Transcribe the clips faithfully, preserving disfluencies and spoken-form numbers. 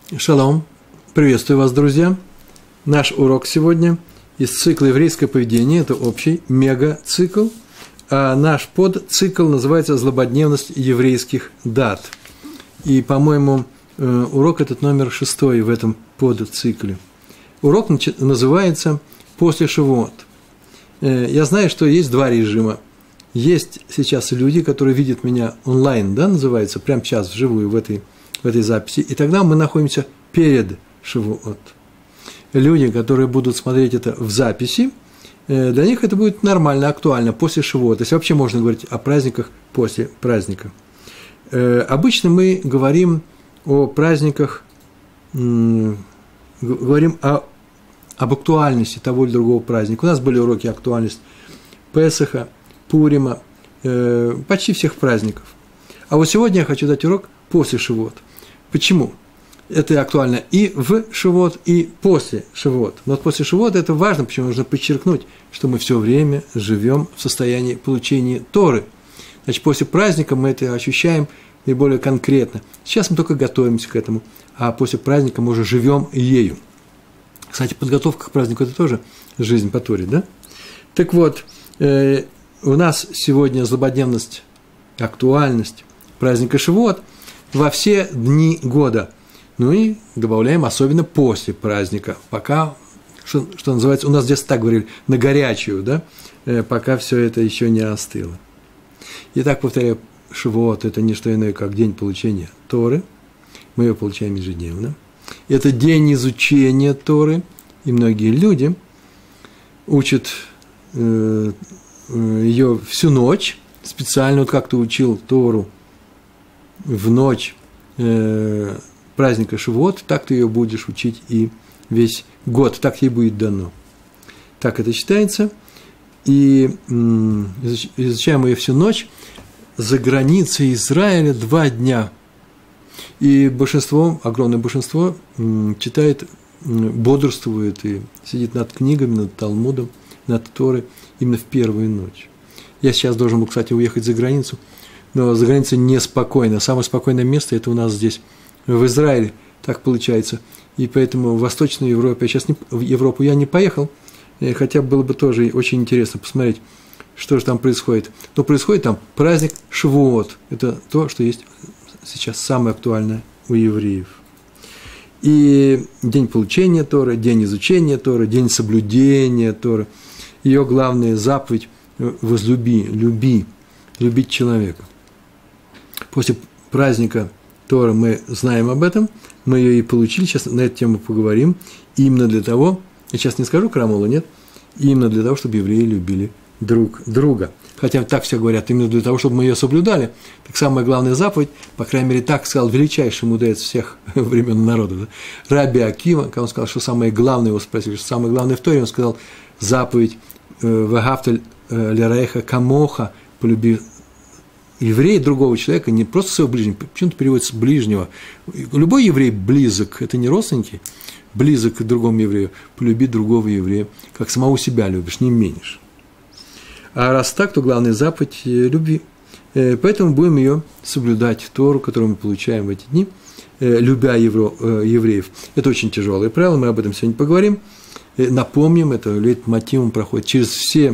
Шалом! Приветствую вас, друзья! Наш урок сегодня из цикла «Еврейское поведение» – это общий мега-цикл, а наш подцикл называется «Злободневность еврейских дат». И, по-моему, урок этот номер шестой в этом подцикле. Урок называется «После Шавуот». Я знаю, что есть два режима. Есть сейчас люди, которые видят меня онлайн, да, называется, прямо сейчас, вживую, в этой в этой записи, и тогда мы находимся перед Шавуот. Люди, которые будут смотреть это в записи, для них это будет нормально, актуально, после Шавуот. То есть вообще можно говорить о праздниках после праздника. Обычно мы говорим о праздниках, говорим о, об актуальности того или другого праздника. У нас были уроки актуальности Песаха, Пурима, почти всех праздников. А вот сегодня я хочу дать урок после Шавуот. Почему? Это актуально и в Шавуот, и после Шавуот. Но вот после Шавуот это важно, почему нужно подчеркнуть, что мы все время живем в состоянии получения Торы. Значит, после праздника мы это ощущаем и более конкретно. Сейчас мы только готовимся к этому, а после праздника мы уже живем ею. Кстати, подготовка к празднику – это тоже жизнь по Торе, да? Так вот, э, у нас сегодня злободневность, актуальность праздника Шавуот во все дни года. Ну и добавляем особенно после праздника, пока, что, что называется, у нас здесь так говорили, на горячую, да, э, пока все это еще не остыло. Итак, повторяю, Шавуот – это не что иное, как день получения Торы, мы ее получаем ежедневно. Это день изучения Торы, и многие люди учат э, э, ее всю ночь, специально, вот как ты учил Тору в ночь э, праздника Шавуот, так ты ее будешь учить и весь год, так ей будет дано. Так это считается. И э, изучаем ее всю ночь. За границей Израиля два дня. И большинство, огромное большинство э, читает, э, бодрствует и сидит над книгами, над Талмудом, над Торой именно в первую ночь. Я сейчас должен был, кстати, уехать за границу, но за границей неспокойно. Самое спокойное место – это у нас здесь, в Израиле, так получается. И поэтому в Восточной Европе, я сейчас не, в Европу я не поехал, хотя было бы тоже очень интересно посмотреть, что же там происходит. Но происходит там праздник Шавуот. Это то, что есть сейчас самое актуальное у евреев. И день получения Торы, день изучения Торы, день соблюдения Торы. Ее главная заповедь – возлюби, люби, любить человека. После праздника Торы мы знаем об этом, мы ее и получили, сейчас на эту тему поговорим, именно для того, я сейчас не скажу крамолу, нет, именно для того, чтобы евреи любили друг друга. Хотя так все говорят, именно для того, чтобы мы ее соблюдали. Так самая главная заповедь, по крайней мере, так сказал величайший мудрец всех времен народа, да? Раби Акива, когда он сказал, что самое главное, его спросили, что самое главное в Торе, он сказал заповедь «Вагафталь лерейха камоха», полюби еврея, другого человека, не просто своего ближнего, почему-то переводится ближнего. Любой еврей близок, это не родственники, близок к другому еврею, полюби другого еврея, как самого себя любишь, не меньше. А раз так, то главная заповедь – любви. Поэтому будем ее соблюдать, Тору, которую мы получаем в эти дни, любя евро, евреев. Это очень тяжелое правило, мы об этом сегодня поговорим. Напомним, это лейтмотивом проходит через все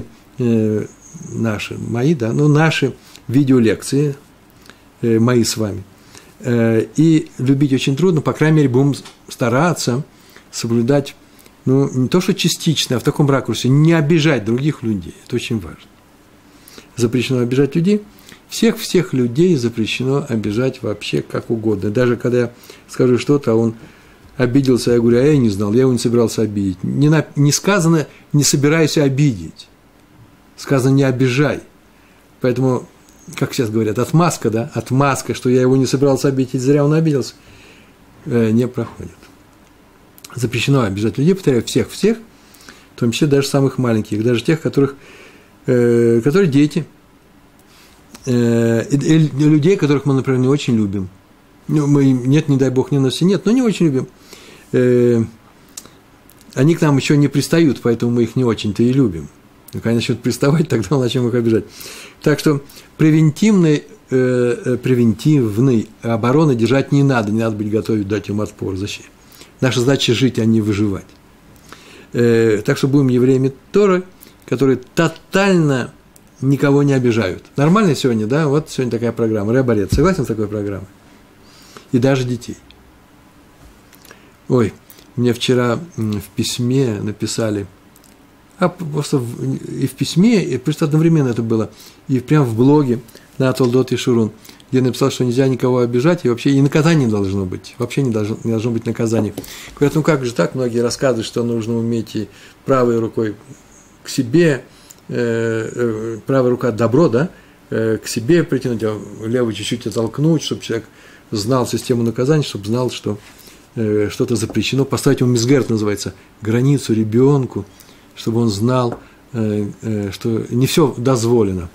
наши, мои, да, ну, наши видеолекции, э, мои с вами. Э, и любить очень трудно, по крайней мере, будем стараться соблюдать, ну, не то что частично, а в таком ракурсе, не обижать других людей. Это очень важно. Запрещено обижать людей. Всех-всех людей запрещено обижать вообще как угодно. Даже когда я скажу что-то, а он обиделся, я говорю, а я не знал, я его не собирался обидеть. Не, на, не сказано, не собирайся обидеть. Сказано, не обижай. Поэтому, как сейчас говорят, отмазка, да, отмазка, что я его не собирался обидеть, зря он обиделся, э, не проходит. Запрещено обижать людей, повторяю, всех-всех, в том числе даже самых маленьких, даже тех, которых, э, которые дети, э, и, и людей, которых мы, например, не очень любим. Ну, мы, нет, не дай бог, ненависти нет, но не очень любим. Э, они к нам еще не пристают, поэтому мы их не очень-то и любим. Когда они начнут приставать, тогда мы начнем их обижать. Так что превентивное э, превентивной обороны держать не надо, не надо быть готовым дать им отпор, защиту. Наша задача жить, а не выживать. Э, так что будем евреями Торы, которые тотально никого не обижают. Нормально сегодня, да? Вот сегодня такая программа. Ре-борец. Согласен с такой программой? И даже детей. Ой, мне вчера в письме написали, а просто в, и в письме, и просто одновременно это было, и прямо в блоге на Толдот и Шурун, где написал, что нельзя никого обижать, и вообще и наказание должно быть, вообще не должно, не должно быть наказания. Говорят, ну как же так, многие рассказывают, что нужно уметь и правой рукой к себе, э, э, правая рука добро, да, э, к себе притянуть, а левую чуть-чуть оттолкнуть, чтобы человек знал систему наказания, чтобы знал, что э, что-то запрещено, поставить ему мизгерт, называется, границу ребенку, чтобы он знал, э, э, что не все дозволено.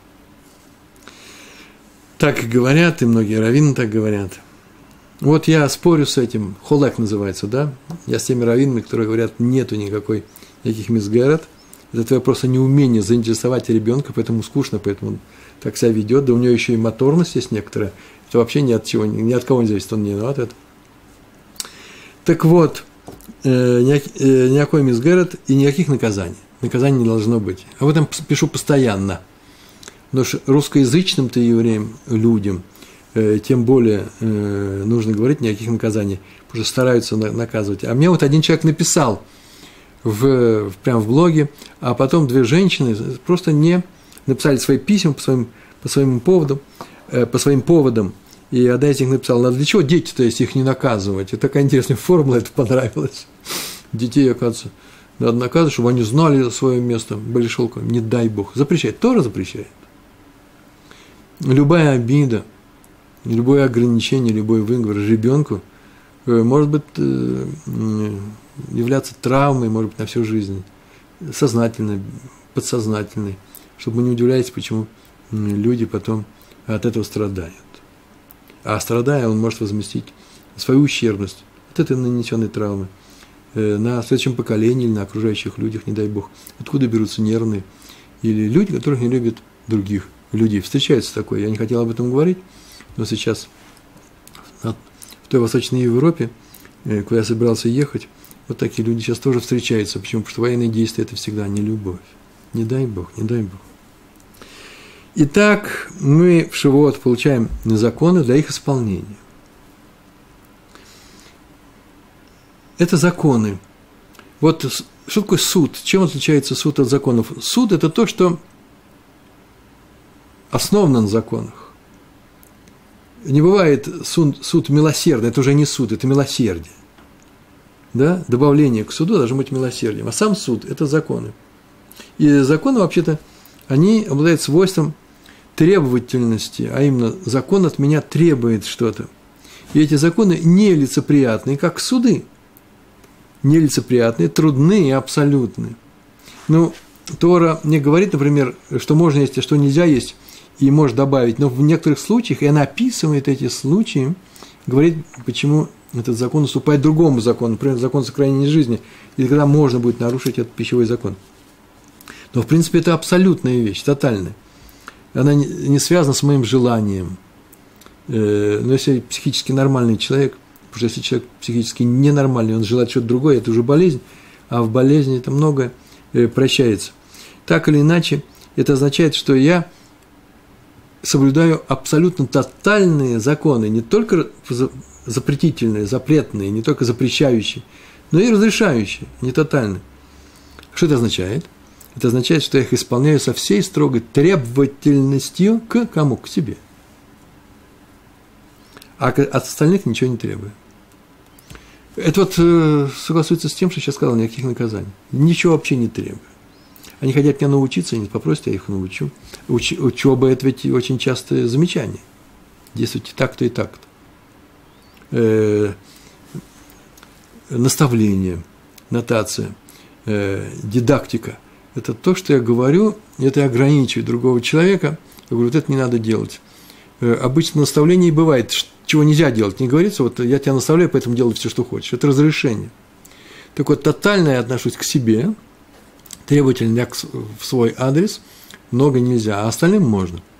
Так и говорят, и многие раввины так говорят. Вот я спорю с этим, холек называется, да? Я с теми раввинами, которые говорят, нету никакой, никаких мизгерет. Это твое просто неумение заинтересовать ребенка, поэтому скучно, поэтому он так себя ведет. Да у него еще и моторность есть некоторая. Это вообще ни от чего, ни от кого не зависит, он не виноват это. Так вот, э, никакой мизгерет и никаких наказаний. Наказаний не должно быть. Об этом пишу постоянно. Потому что русскоязычным-то евреям, людям, э, тем более э, нужно говорить никаких наказаний, потому что стараются на, наказывать. А мне вот один человек написал в, в, прямо в блоге, а потом две женщины просто не написали свои письма по своим, по своим поводам, э, по своим поводам, и одна из них написала, а для чего дети-то, если их не наказывать? И такая интересная формула, это понравилось. Детей, оказывается, надо наказывать, чтобы они знали свое место, были шелковыми, не дай Бог. Запрещает, Тора запрещает. Любая обида, любое ограничение, любой выговор ребенку может быть являться травмой, может быть, на всю жизнь, сознательной, подсознательной, чтобы мы не удивлялись, почему люди потом от этого страдают. А страдая, он может возместить свою ущербность от этой нанесенной травмы на следующем поколении или на окружающих людях, не дай Бог. Откуда берутся нервные или люди, которых не любят других людей. Встречается такое, я не хотел об этом говорить, но сейчас в той Восточной Европе, куда я собирался ехать, вот такие люди сейчас тоже встречаются. Почему? Потому что военные действия – это всегда не любовь. Не дай Бог, не дай Бог. Итак, мы в Шивот получаем законы для их исполнения. Это законы. Вот что такое суд? Чем отличается суд от законов? Суд – это то, что основано на законах. Не бывает суд, суд милосердный, это уже не суд, это милосердие. Да? Добавление к суду должно быть милосердием. А сам суд – это законы. И законы, вообще-то, они обладают свойством требовательности, а именно закон от меня требует что-то. И эти законы нелицеприятные, как суды. Нелицеприятные, трудные и абсолютные. Ну, Тора мне говорит, например, что можно есть, а что нельзя есть, и может добавить, но в некоторых случаях, и она описывает эти случаи, говорит, почему этот закон уступает другому закону, например, закон сохранения жизни, и когда можно будет нарушить этот пищевой закон. Но, в принципе, это абсолютная вещь, тотальная. Она не связана с моим желанием. Но если психически нормальный человек, потому что если человек психически ненормальный, он желает что-то другое, это уже болезнь, а в болезни это многое прощается. Так или иначе, это означает, что я соблюдаю абсолютно тотальные законы, не только запретительные, запретные, не только запрещающие, но и разрешающие, не тотальные. Что это означает? Это означает, что я их исполняю со всей строгой требовательностью к кому? К себе. А от остальных ничего не требую. Это вот э, согласуется с тем, что сейчас сказал, никаких наказаний. Ничего вообще не требую. Они хотят меня научиться, они попросят, я их научу. Уч, учеба – это ведь очень частое замечание. Действуйте так-то и так-то. Э, наставление, нотация, э, дидактика – это то, что я говорю, это я ограничиваю другого человека. Я говорю, вот это не надо делать. Э, обычно наставление бывает, чего нельзя делать. Не говорится, вот я тебя наставляю, поэтому делай все, что хочешь. Это разрешение. Так вот, тотально я отношусь к себе, требовательно в свой адрес, много нельзя, а остальным можно.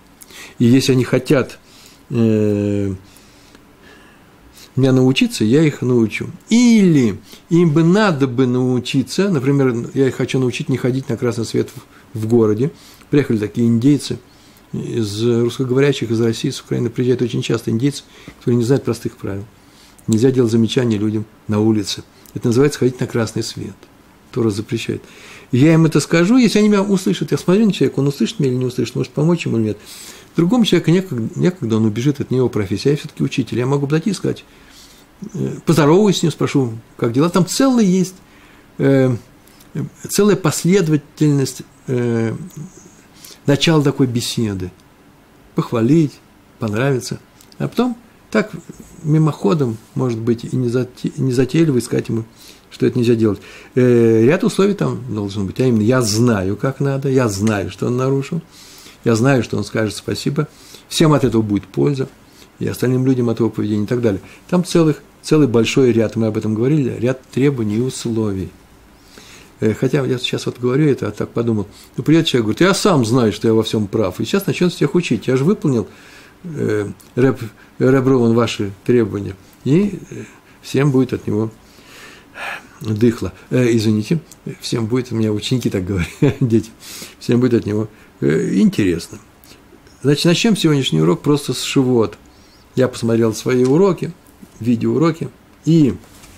И если они хотят э, меня научиться, я их научу. Или им бы надо бы научиться, например, я их хочу научить не ходить на красный свет в, в городе. Приехали такие индейцы из русскоговорящих, из России, с Украины, приезжают очень часто индейцы, которые не знают простых правил. Нельзя делать замечания людям на улице. Это называется ходить на красный свет. Тора запрещает. Я им это скажу, если они меня услышат, я смотрю на человека, он услышит меня или не услышит, может помочь ему или нет. Другому человеку некогда, некогда, он убежит, это не его профессия, я все-таки учитель. Я могу подойти и сказать, поздороваюсь с ним, спрошу, как дела. Там целая есть, э, целая последовательность э, начала такой беседы. Похвалить, понравится. А потом так мимоходом, может быть, и не затейливо сказать ему, что это нельзя делать. Э, ряд условий там должен быть. А именно, я знаю, как надо, я знаю, что он нарушил, я знаю, что он скажет спасибо, всем от этого будет польза, и остальным людям от его поведения и так далее. Там целых, целый большой ряд, мы об этом говорили, ряд требований и условий. Э, хотя я сейчас вот говорю это, а так подумал, ну, придет человек, говорит, я сам знаю, что я во всем прав, и сейчас начнет всех учить, я же выполнил, э, рэп, рэп Рован, ваши требования, и всем будет от него дыхло, э, извините, всем будет, у меня ученики так говорят, дети, всем будет от него э, интересно. Значит, начнем сегодняшний урок просто с Шивот. Я посмотрел свои уроки, видеоуроки, и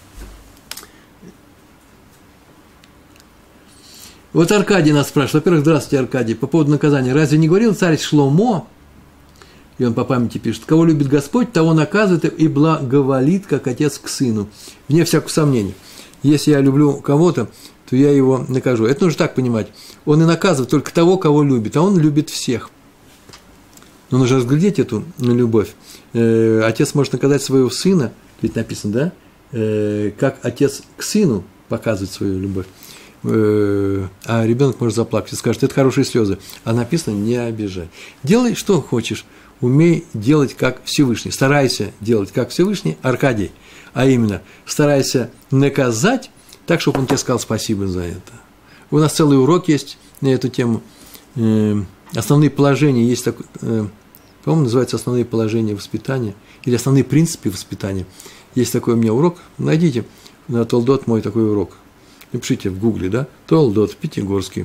вот Аркадий нас спрашивает, во-первых, здравствуйте, Аркадий, по поводу наказания, разве не говорил царь Шломо, и он по памяти пишет, кого любит Господь, того наказывает и благоволит, как отец к сыну, вне всякого сомнения. Если я люблю кого-то, то я его накажу. Это нужно так понимать. Он и наказывает только того, кого любит, а он любит всех. Но нужно разглядеть эту любовь. Отец может наказать своего сына, ведь написано, да, как отец к сыну показывает свою любовь. А ребенок может заплакать и скажет, это хорошие слезы. А написано, не обижай. Делай, что хочешь. Умей делать, как Всевышний. Старайся делать, как Всевышний, Аркадий. А именно, старайся наказать так, чтобы он тебе сказал спасибо за это. У нас целый урок есть на эту тему. Основные положения есть такой, по-моему, называется «Основные положения воспитания» или «Основные принципы воспитания». Есть такой у меня урок. Найдите на Толдот мой такой урок. Напишите в гугле, да, Толдот, Пятигорский.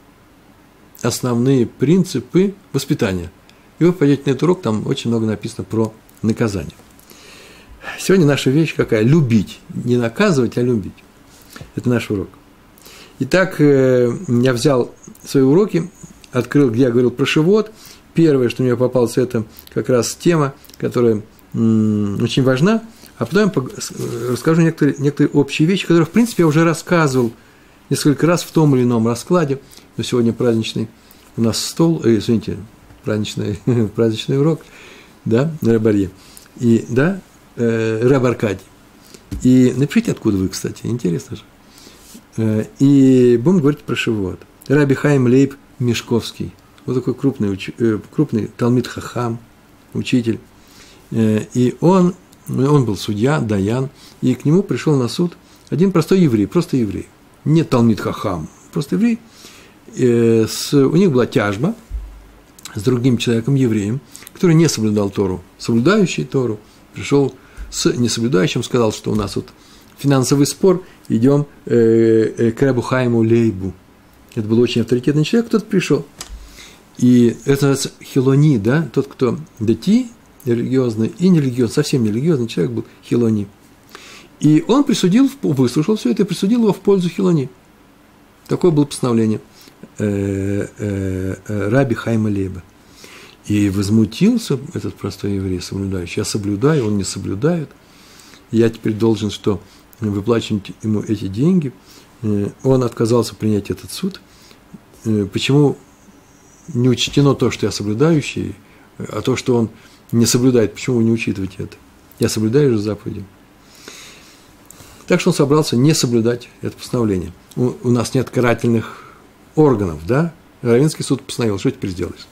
Основные принципы воспитания. И вы пойдете на этот урок, там очень много написано про наказание. Сегодня наша вещь какая? Любить. Не наказывать, а любить. Это наш урок. Итак, я взял свои уроки, открыл, где я говорил про Шивот. Первое, что мне попалось, это как раз тема, которая очень важна. А потом я расскажу некоторые, некоторые общие вещи, которые, в принципе, я уже рассказывал несколько раз в том или ином раскладе. Но сегодня праздничный у нас стол, э, извините, праздничный, праздничный урок, да, на Рабарье. И, да, э, Раб Аркадий. И напишите, откуда вы, кстати, интересно же. Э, и будем говорить про Шивот. Раби Хаим Лейб Мешковский. Вот такой крупный, уч, э, крупный Талмид Хахам, учитель. Э, и он, он был судья, даян, и к нему пришел на суд один простой еврей, просто еврей. Не Талмид Хахам, просто еврей. Э, с, у них была тяжба с другим человеком, евреем, который не соблюдал Тору. Соблюдающий Тору пришел с несоблюдающим, сказал, что у нас вот финансовый спор, идем э, э, к Рабу Хайму Лейбу. Это был очень авторитетный человек, кто-то пришел. И это называется хилони, да, тот, кто дати, религиозный и нерелигиозный, совсем нерелигиозный человек был хилони. И он присудил, выслушал все это и присудил его в пользу хилони. Такое было постановление э, э, э, Раби Хайма Лейба. И возмутился этот простой еврей, соблюдающий. Я соблюдаю, он не соблюдает. Я теперь должен что? Выплачивать ему эти деньги. Он отказался принять этот суд. Почему не учтено то, что я соблюдающий, а то, что он не соблюдает? Почему вы не учитываете это? Я соблюдаю же заповеди. Так что он собрался не соблюдать это постановление. У, у нас нет карательных органов, да? Раввинский суд постановил, что теперь сделаешь?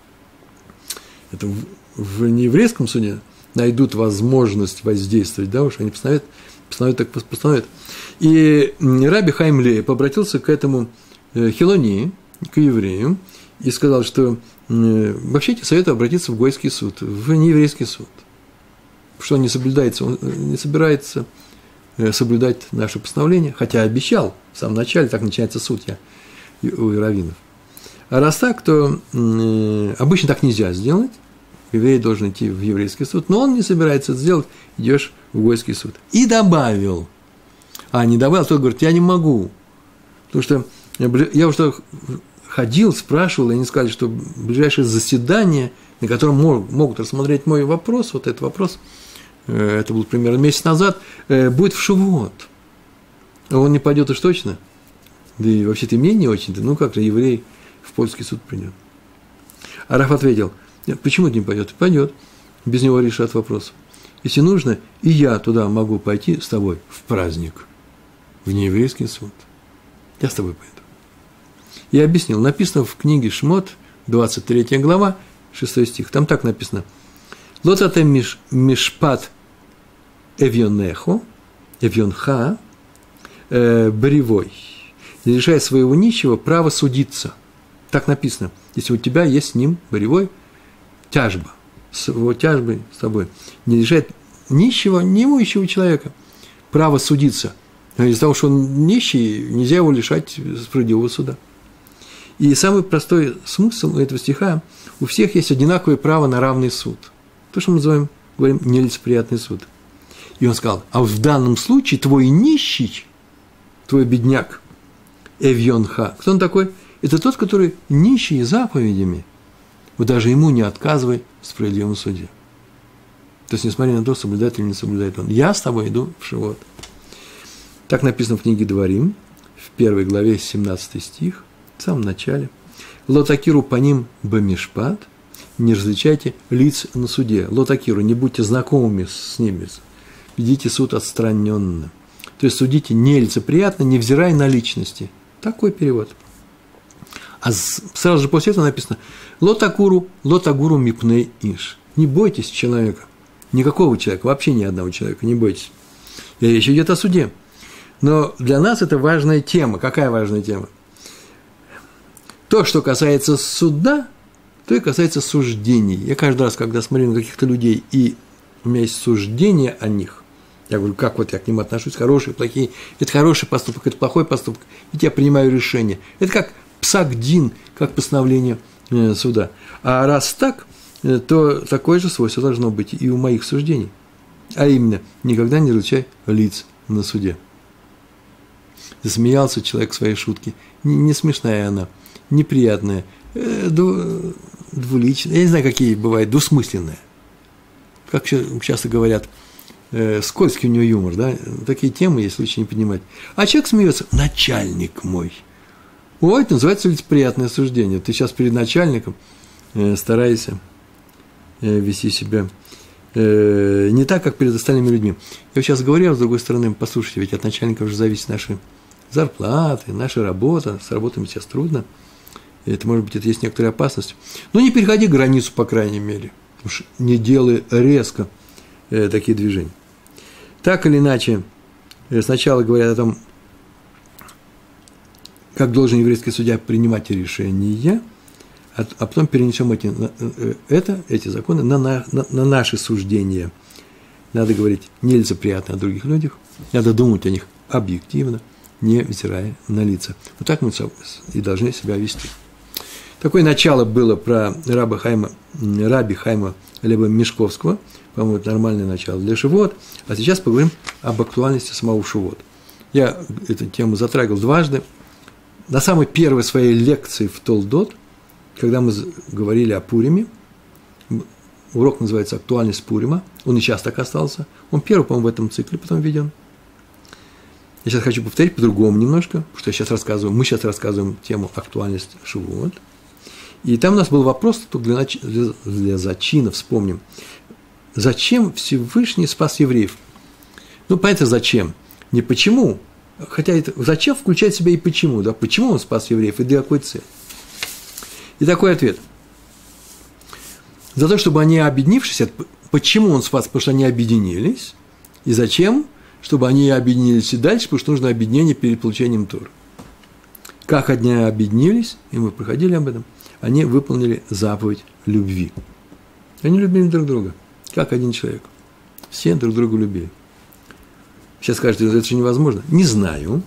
Это в, в нееврейском суде найдут возможность воздействовать, да, уж они постановят, постановят, так постановят. И Раби Хаим Лейб обратился к этому хилони, к еврею, и сказал, что э, вообще тебе советую обратиться в Гойский суд, в нееврейский суд, что он не соблюдается, он не собирается э, соблюдать наше постановление, хотя обещал в самом начале, так начинается суд я, у раввинов. А раз так, то э, обычно так нельзя сделать, еврей должен идти в еврейский суд, но он не собирается это сделать, идешь в Гойский суд. И добавил, а не добавил, тот говорит, я не могу, потому что я уже ходил, спрашивал, и они сказали, что ближайшее заседание, на котором могут рассмотреть мой вопрос, вот этот вопрос, это был примерно месяц назад, будет в Шивот. А он не пойдет уж точно, да и вообще-то мне не очень-то, ну как же еврей в польский суд придет. А Раф ответил, почему не пойдет? Пойдет, без него решат вопрос. Если нужно, и я туда могу пойти с тобой в праздник, в нееврейский суд. Я с тобой пойду. Я объяснил, написано в книге Шмот, двадцать третья глава, шестой стих, там так написано. Лотате миш, мишпат эвьонехо, эвьонха, э, боревой, не лишай своего нищего права судиться. Так написано. Если у тебя есть с ним боревой, тяжба, с его тяжбой с тобой, не лишает нищего, неимущего человека права судиться. Из-за того, что он нищий, нельзя его лишать справедливого суда. И самый простой смысл этого стиха – у всех есть одинаковое право на равный суд. То, что мы называем, говорим, нелицеприятный суд. И он сказал, а в данном случае твой нищий, твой бедняк, эвьонха, кто он такой? Это тот, который нищий заповедями. Вот даже ему не отказывай в справедливом суде. То есть, несмотря на то, соблюдает или не соблюдает он. Я с тобой иду в Шивот. Так написано в книге Дворим, в первой главе, семнадцатый стих, в самом начале. Лотакиру по ним бамишпат, не различайте лиц на суде. Лотакиру, не будьте знакомыми с ними, ведите суд отстраненно. То есть, судите нелицеприятно, невзирая на личности. Такой перевод. А сразу же после этого написано «Лотакуру, лотагуру мипней иш». Не бойтесь человека, никакого человека, вообще ни одного человека, не бойтесь. И речь идет о суде. Но для нас это важная тема. Какая важная тема? То, что касается суда, то и касается суждений. Я каждый раз, когда смотрю на каких-то людей, и у меня есть суждение о них, я говорю, как вот я к ним отношусь, хорошие, плохие, это хороший поступок, это плохой поступок, и я принимаю решение. Это как псак-дин, как постановление суда. А раз так, то такое же свойство должно быть и у моих суждений. А именно, никогда не различай лиц на суде. Засмеялся человек в своей шутке. Не, не смешная она, неприятная, двуличная, я не знаю, какие бывают, двусмысленная. Как часто говорят, скользкий у него юмор, да? Такие темы, если лучше не поднимать. А человек смеется, начальник мой. Ой, это называется лицеприятное суждение. Ты сейчас перед начальником э, стараешься э, вести себя э, не так, как перед остальными людьми. Я сейчас говорю, а с другой стороны, послушайте, ведь от начальника уже зависит наши зарплаты, наша работа. С работами сейчас трудно. Это, может быть, это есть некоторая опасность. Но не переходи границу, по крайней мере. Уж не делай резко э, такие движения. Так или иначе, э, сначала говорят о том, как должен еврейский судья принимать решения, а, а потом перенесем эти, это, эти законы на, на, на наши суждения. Надо говорить нелицеприятно о других людях, надо думать о них объективно, не взирая на лица. Вот так мы и должны себя вести. Такое начало было про раби Хайма, раби Хайма Леба Мешковского, по-моему, это нормальное начало для Шивот, а сейчас поговорим об актуальности самого Шивот. Я эту тему затрагивал дважды. На самой первой своей лекции в Толдот, когда мы говорили о Пуриме, урок называется «Актуальность Пурима», он и сейчас так остался, он первый, по-моему, в этом цикле потом введен. Я сейчас хочу повторить по-другому немножко, потому что я сейчас рассказываю, мы сейчас рассказываем тему «Актуальность Шивот». И там у нас был вопрос для, нач... для зачина, вспомним. Зачем Всевышний спас евреев? Ну, понятно, зачем. Не почему. Хотя это зачем включает в себя и почему, да? Почему он спас евреев и для какой цели? И такой ответ. За то, чтобы они, объединившись, почему он спас? Потому что они объединились. И зачем? Чтобы они объединились и дальше, потому что нужно объединение перед получением Торы. Как они объединились, и мы проходили об этом. они выполнили заповедь любви. Они любили друг друга, как один человек. Все друг друга любили. Сейчас скажете, это же невозможно. Не знаю.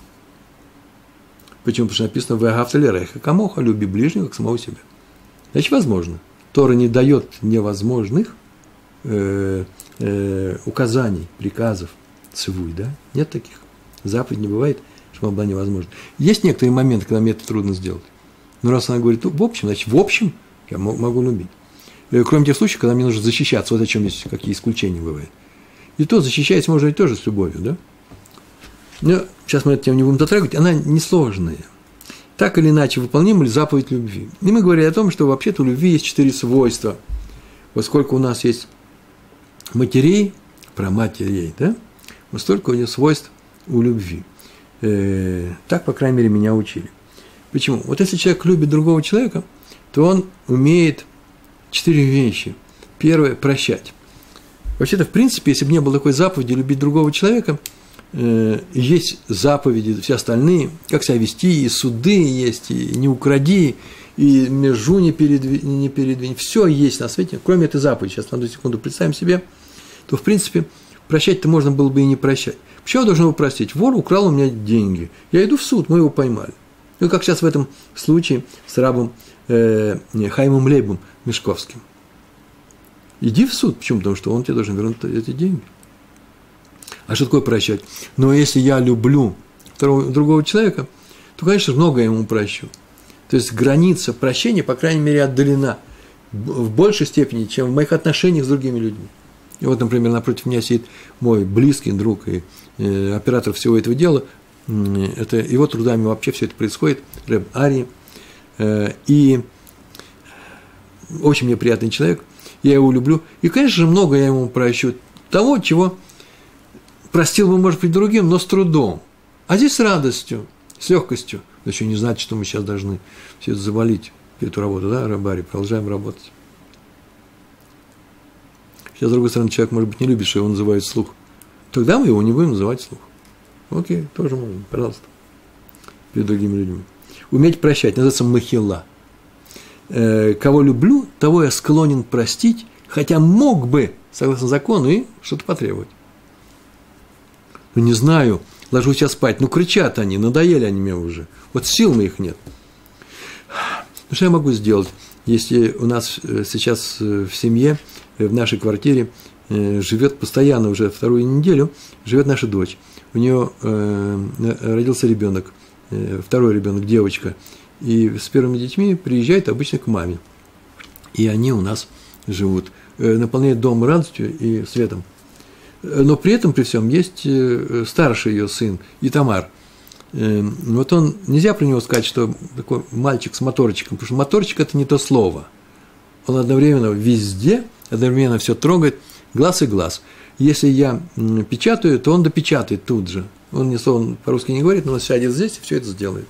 Почему? Потому что написано «Веагавта лерейха камоха» – «Люби ближнего, как самого себя». Значит, возможно. Тора не дает невозможных э, э, указаний, приказов, цивуй, да? Нет таких. Заповедь не бывает, чтобы она была невозможна. Есть некоторые моменты, когда мне это трудно сделать. Но раз она говорит в общем, значит, в общем я могу любить. Кроме тех случаев, когда мне нужно защищаться, вот о чем есть какие исключения бывают. И то защищается можно ведь тоже с любовью, да? Но сейчас мы эту тему не будем затрагивать, она несложная. Так или иначе, выполнима ли заповедь любви? И мы говорили о том, что вообще-то у любви есть четыре свойства. Поскольку у нас есть матерей, про матерей, да? Вот столько у нее свойств у любви. Э, так, по крайней мере, меня учили. Почему? Вот если человек любит другого человека, то он умеет четыре вещи. Первое – прощать. Вообще-то, в принципе, если бы не было такой заповеди любить другого человека, э, есть заповеди, все остальные, как себя вести, и суды есть, и не укради, и межу не передвинь, не передвинь. Все есть на свете, кроме этой заповеди. Сейчас, на одну секунду представим себе, то, в принципе, прощать-то можно было бы и не прощать. Почему я должен его простить? Вор украл у меня деньги. Я иду в суд, мы его поймали. Ну, как сейчас в этом случае с рабом э, Хаимом Лейбом Мешковским. Иди в суд. Почему? Потому что он тебе должен вернуть эти деньги. А что такое прощать? Но если я люблю второго, другого человека, то, конечно, многое ему прощу. То есть граница прощения, по крайней мере, отдалена в большей степени, чем в моих отношениях с другими людьми. И вот, например, напротив меня сидит мой близкий друг и э, оператор всего этого дела. Это его трудами вообще все это происходит, Реб Ари. Э, и очень мне приятный человек. Я его люблю. И, конечно же, много я ему прощу того, чего простил бы, может быть, другим, но с трудом. А здесь с радостью, с легкостью. Это еще не значит, что мы сейчас должны все это завалить, эту работу, да, Рабари, продолжаем работать. Сейчас, с другой стороны, человек, может быть, не любит, что его называют вслух. Тогда мы его не будем называть вслух. Окей, тоже можно, пожалуйста, перед другими людьми. Уметь прощать, называется махила. Кого люблю, того я склонен простить, хотя мог бы, согласно закону, и что-то потребовать. Ну, не знаю, ложусь я спать, ну, кричат они, надоели они мне уже, вот сил моих нет. Ну, что я могу сделать, если у нас сейчас в семье, в нашей квартире живет постоянно уже вторую неделю, живет наша дочь. У нее родился ребенок, второй ребенок, девочка, и с первыми детьми приезжает обычно к маме. И они у нас живут, наполняют дом радостью и светом. Но при этом, при всем, есть старший ее сын, Итамар. Вот он, нельзя про него сказать, что такой мальчик с моторчиком, потому что моторчик – это не то слово. Он одновременно везде, одновременно все трогает, глаз и глаз. Если я печатаю, то он допечатает тут же. Он ни слова по-русски не говорит, но он сядет здесь и все это сделает.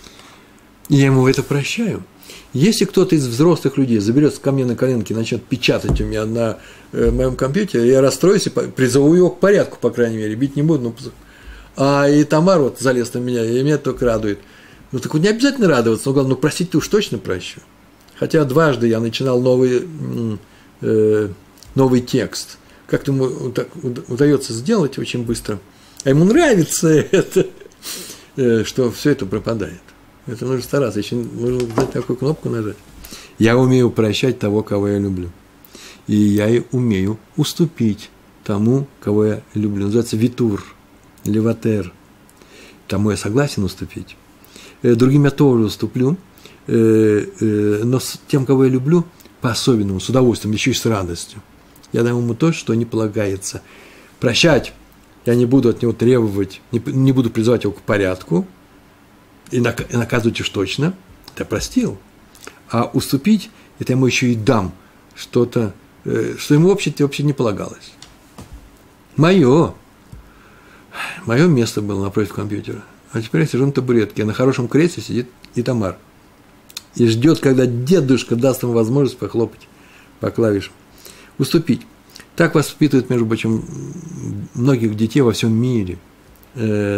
И я ему это прощаю. Если кто-то из взрослых людей заберется ко мне на коленки и начнет печатать у меня на э, моем компьютере, я расстроюсь и призову его к порядку, по крайней мере, бить не буду. Но... А и Тамар вот залез на меня, и меня это только радует. Ну, так вот не обязательно радоваться, но главное, ну, простить-то уж точно прощу. Хотя дважды я начинал новый, э, новый текст. Как-то ему так удается сделать очень быстро. А ему нравится это, э, что все это пропадает. Это нужно стараться, еще нужно знать, такую кнопку нажать. Я умею прощать того, кого я люблю. И я и умею уступить тому, кого я люблю. Называется витур, леватер. Тому я согласен уступить. Другим я тоже уступлю. Но с тем, кого я люблю, по-особенному, с удовольствием, еще и с радостью. Я дам ему то, что не полагается. Прощать я не буду от него требовать, не буду призывать его к порядку, и наказывать уж точно, это простил. А уступить, это я ему еще и дам что-то, что ему вообще-то вообще не полагалось. Мое, мое место было напротив компьютера. А теперь я сижу на табуретке, а на хорошем кресле сидит Итамар. И ждет, когда дедушка даст ему возможность похлопать по клавишам. Уступить. Так воспитывают, между прочим, многих детей во всем мире.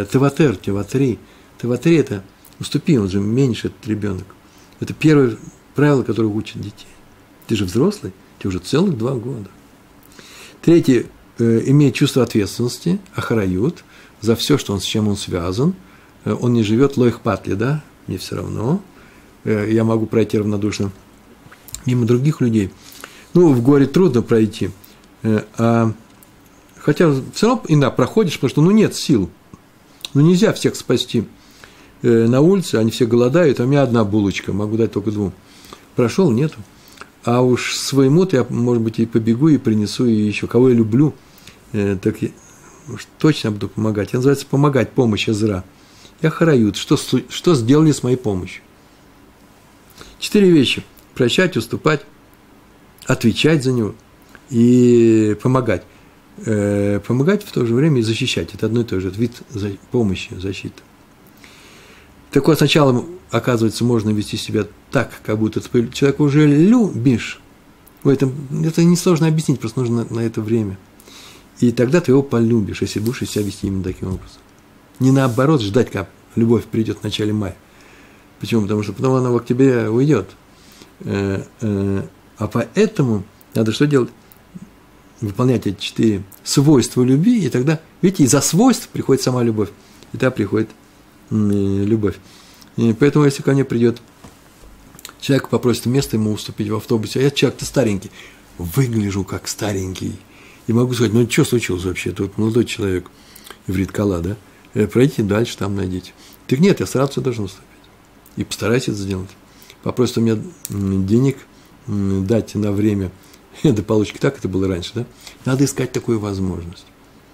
Теватер, теватри. Теватри – это уступи, он же меньше, этот ребенок. Это первый, правила, которые учат детей. Ты же взрослый, тебе уже целых два года. Третье, э, имеет чувство ответственности, ахарают, за все, что он, с чем он связан. Э, он не живет лоихпатли, да, мне все равно. Э, я могу пройти равнодушно мимо других людей. Ну, в горе трудно пройти. Э, а, хотя все равно иногда проходишь, потому что ну, нет сил. Ну, нельзя всех спасти. Э, на улице они все голодают, а у меня одна булочка, могу дать только двум. Прошел, нету. А уж своему-то я, может быть, и побегу, и принесу, и еще кого я люблю, э, так я уж точно буду помогать. Это называется помогать, помощь Эзра. Я харают, что, что сделали с моей помощью. Четыре вещи. Прощать, уступать, отвечать за него и помогать. Э, помогать в то же время и защищать. Это одно и то же. Это вид помощи, защиты. Так вот, сначала, оказывается, можно вести себя так, как будто ты человека уже любишь. В этом, это несложно объяснить, просто нужно на, на это время. И тогда ты его полюбишь, если будешь себя вести именно таким образом. Не наоборот ждать, как любовь придет в начале мая. Почему? Потому что потом она в октябре уйдет. А поэтому надо что делать? Выполнять эти четыре свойства любви, и тогда, видите, из-за свойств приходит сама любовь. И тогда приходит любовь. И поэтому, если ко мне придет человек, попросит место ему уступить в автобусе, а я человек-то старенький, выгляжу как старенький, и могу сказать, ну, что случилось вообще, тут молодой человек, иврит Кала, да, пройдите дальше, там найдите. Так нет, я сразу должен уступить. И постарайся это сделать. Попросит у меня денег дать на время до получки, так это было раньше, да, надо искать такую возможность.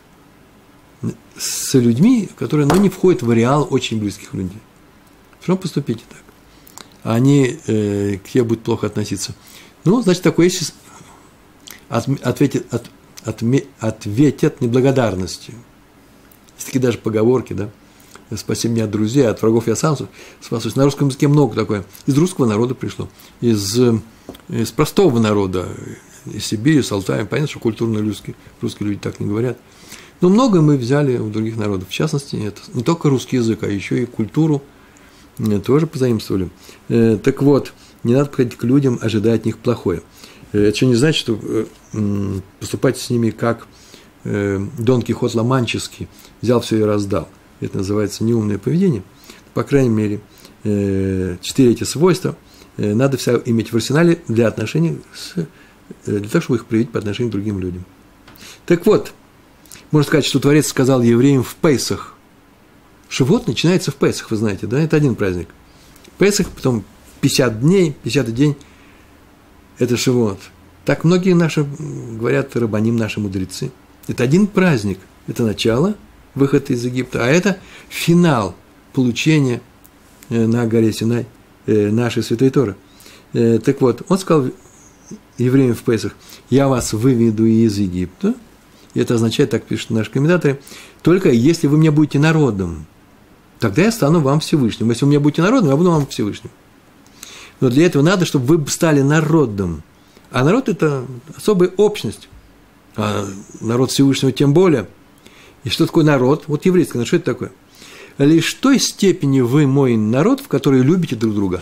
С людьми, которые, ну, не входят в ареал очень близких людей. Все равно поступите так. Они э, к тебе будут плохо относиться. Ну, значит, такое есть, от, ответит, от, отме, ответят неблагодарностью. Есть такие даже поговорки, да. Спаси меня от друзей, от врагов я сам спасусь. На русском языке много такое. Из русского народа пришло. Из, из простого народа. Из Сибири, с Алтая. Понятно, что культурно русские, русские люди так не говорят. Но многое мы взяли у других народов. В частности, это не только русский язык, а еще и культуру тоже позаимствовали. Так вот, не надо подходить к людям, ожидая от них плохое. Это еще не значит, что поступать с ними как Дон Кихот Ла-Манческий, взял все и раздал. Это называется неумное поведение. По крайней мере, четыре эти свойства надо все иметь в арсенале для отношений, с, для того, чтобы их проявить по отношению к другим людям. Так вот, можно сказать, что Творец сказал евреям в Пейсах. Шивот начинается в Пейсах, вы знаете, да? Это один праздник. Пейсах, потом пятьдесят дней, пятидесятый день – это Шивот. Так многие наши, говорят, рабаним, наши мудрецы. Это один праздник. Это начало выхода из Египта, а это финал получения на горе Синай нашей Святой Торы. Так вот, он сказал евреям в Пейсах: «Я вас выведу из Египта». И это означает, так пишут наши комментаторы, только если вы мне будете народом, тогда я стану вам Всевышним. Если вы мне будете народом, я буду вам Всевышним. Но для этого надо, чтобы вы стали народом. А народ – это особая общность. А народ Всевышнего тем более. И что такое народ? Вот еврейский народ, что это такое? Лишь в той степени вы мой народ, в которой любите друг друга.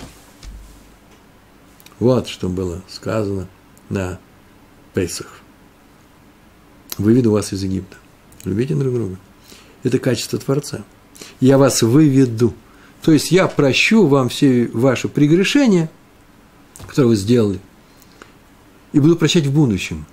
Вот что было сказано на Пейсах. Выведу вас из Египта. Любите друг друга. Это качество Творца. Я вас выведу. То есть я прощу вам все ваши прегрешения, которые вы сделали, и буду прощать в будущем.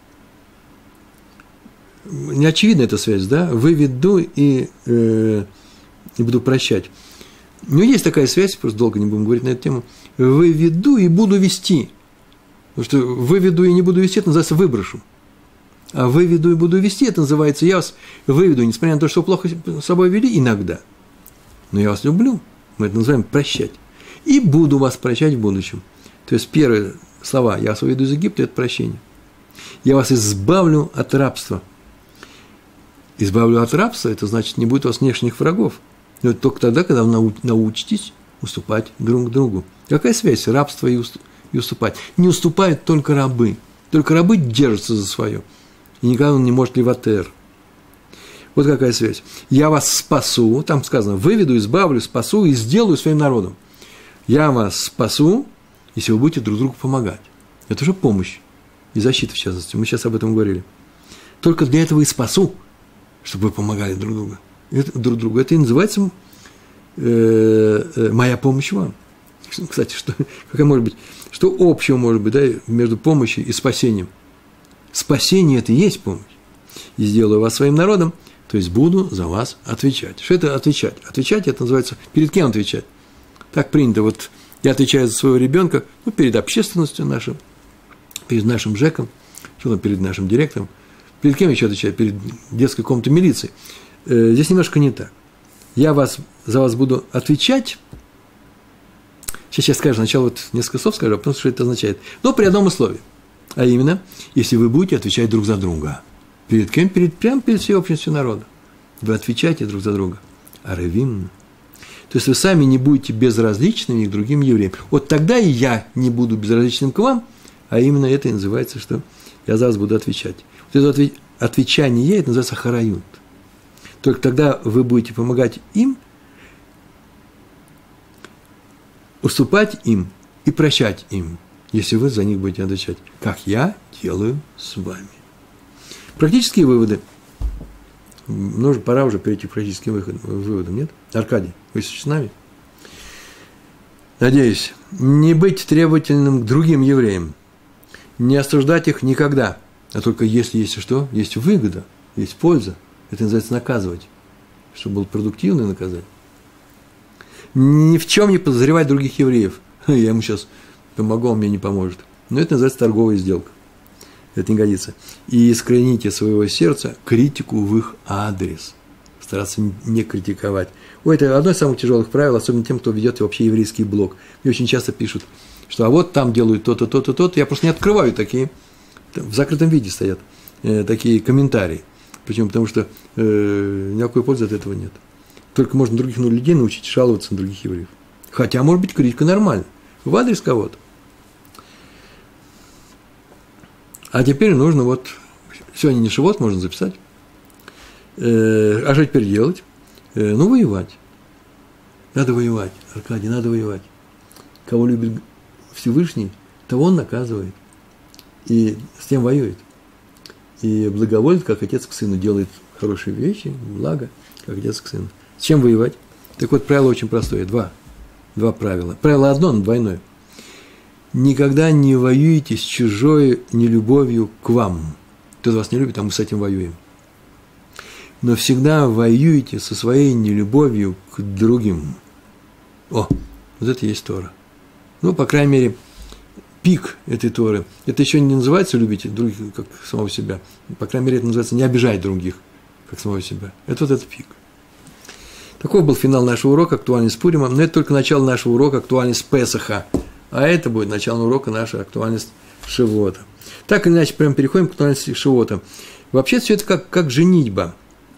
Не очевидна эта связь, да? Выведу и, э, и буду прощать. Но есть такая связь, просто долго не будем говорить на эту тему. Выведу и буду вести. Потому что выведу и не буду вести, это называется выброшу. А выведу и буду вести, это называется я вас выведу, несмотря на то, что вы плохо с собой вели иногда. Но я вас люблю. Мы это называем прощать. И буду вас прощать в будущем. То есть первые слова «я вас выведу из Египта» – это прощение. Я вас избавлю от рабства. Избавлю от рабства – это значит, не будет у вас внешних врагов. Но это только тогда, когда вы научитесь уступать друг другу. Какая связь рабства и уступать? Не уступают только рабы. Только рабы держатся за свое. И никогда он не может леватер. Вот какая связь. Я вас спасу, там сказано, выведу, избавлю, спасу и сделаю своим народом. Я вас спасу, если вы будете друг другу помогать. Это уже помощь и защита, в частности. Мы сейчас об этом говорили. Только для этого и спасу, чтобы вы помогали друг другу. Это, друг другу. Это и называется э, э, моя помощь вам. Кстати, что, какая может быть, что общего может быть, да, между помощью и спасением? Спасение – это и есть помощь. И сделаю вас своим народом, то есть буду за вас отвечать. Что это отвечать? Отвечать – это называется, перед кем отвечать? Так принято, вот я отвечаю за своего ребенка, ну, перед общественностью нашей, перед нашим ЖЭКом, что там, перед нашим директором. Перед кем еще отвечаю? Перед детской комнатой милиции. Э, здесь немножко не так. Я вас, за вас буду отвечать. Сейчас я скажу, сначала вот несколько слов скажу, а потом, что это означает. Но при одном условии. А именно, если вы будете отвечать друг за друга. Перед кем? Перед, прямо перед всей общностью народа. Вы отвечаете друг за друга. Аревим. То есть вы сами не будете безразличными к другим евреям. Вот тогда и я не буду безразличным к вам, а именно это и называется, что я за вас буду отвечать. Вот это отвечание, это называется харают. Только тогда вы будете помогать им, уступать им и прощать им, если вы за них будете отвечать, как я делаю с вами. Практические выводы. Ну, пора уже перейти к практическим выводам, нет? Аркадий, вы с нами? Надеюсь, не быть требовательным к другим евреям, не осуждать их никогда, а только если есть что, есть выгода, есть польза. Это называется наказывать, чтобы был продуктивное наказание. Ни в чем не подозревать других евреев. Я ему сейчас помогу, он мне не поможет. Но это называется торговая сделка. Это не годится. И искорените своего сердца критику в их адрес. Стараться не критиковать. Ой, это одно из самых тяжелых правил, особенно тем, кто ведет вообще еврейский блог. Мне очень часто пишут, что а вот там делают то-то, то-то, то-то. Я просто не открываю такие, в закрытом виде стоят э, такие комментарии. Почему? Потому что э, никакой пользы от этого нет. Только можно других ну, людей научить жаловаться на других евреев. Хотя, может быть, критика нормальная. В адрес кого-то. А теперь нужно вот, сегодня не шивот, можно записать. Э, а что теперь делать? Э, ну, воевать. Надо воевать, Аркадий, надо воевать. Кого любит Всевышний, того он наказывает. И с тем воюет. И благоволит, как отец к сыну, делает хорошие вещи, благо, как отец к сыну. С чем воевать? Так вот, правило очень простое. Два. Два правила. Правило одно, но двойное. Никогда не воюйте с чужой нелюбовью к вам. Кто-то вас не любит, а мы с этим воюем. Но всегда воюйте со своей нелюбовью к другим. О, вот это и есть Тора. Ну, по крайней мере, пик этой Торы. Это еще не называется любить других, как самого себя. По крайней мере, это называется не обижать других, как самого себя. Это вот этот пик. Такой был финал нашего урока «Актуальность Пурима». Но это только начало нашего урока «Актуальность Песаха». А это будет начало урока наша «Актуальность Шивота». Так или иначе, прямо переходим к актуальности Шивота. Вообще, все это как, как женитьба.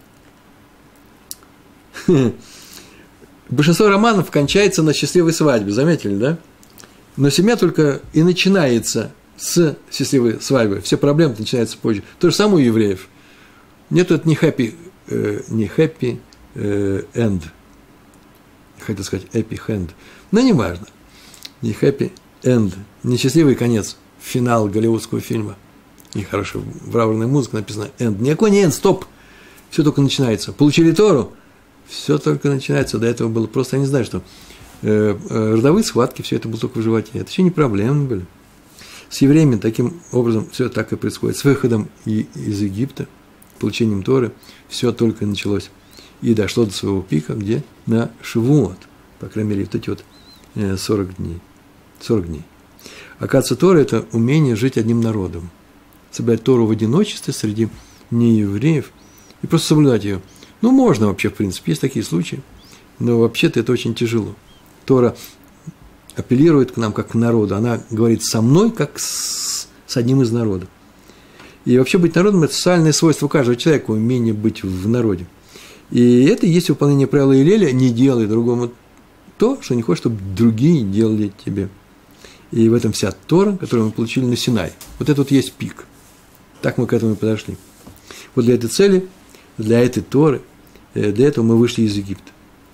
Большинство романов кончается на счастливой свадьбе. Заметили, да? Но семья только и начинается с счастливой свадьбы. Все проблемы начинаются позже. То же самое у евреев. Нет, это не happy, э, не happy э, end. Хотел сказать happy hand. Но не важно. Не happy end. Не счастливый конец. Финал голливудского фильма. И хорошо, бравурная музыка написана end. Никакой не end, стоп. Все только начинается. Получили Тору. Все только начинается. До этого было просто, я не знаю, что э, э, родовые схватки, все это было только в животе. Это еще не проблемы были. С евреями таким образом все так и происходит. С выходом и, из Египта, получением Торы, все только началось. И дошло до своего пика, где? На Шивот. По крайней мере, вот эти вот э, сорок дней. сорок дней. Оказывается, Тора – это умение жить одним народом. Соблюдать Тору в одиночестве среди неевреев и просто соблюдать ее. Ну, можно вообще, в принципе, есть такие случаи, но вообще-то это очень тяжело. Тора апеллирует к нам как к народу, она говорит со мной, как с, с одним из народов. И вообще быть народом – это социальное свойство каждого человека, умение быть в народе. И это и есть выполнение правила Илеля: не делай другому то, что не хочешь, чтобы другие делали тебе. И в этом вся Тора, которую мы получили на Синай. Вот это вот есть пик. Так мы к этому и подошли. Вот для этой цели, для этой Торы, для этого мы вышли из Египта.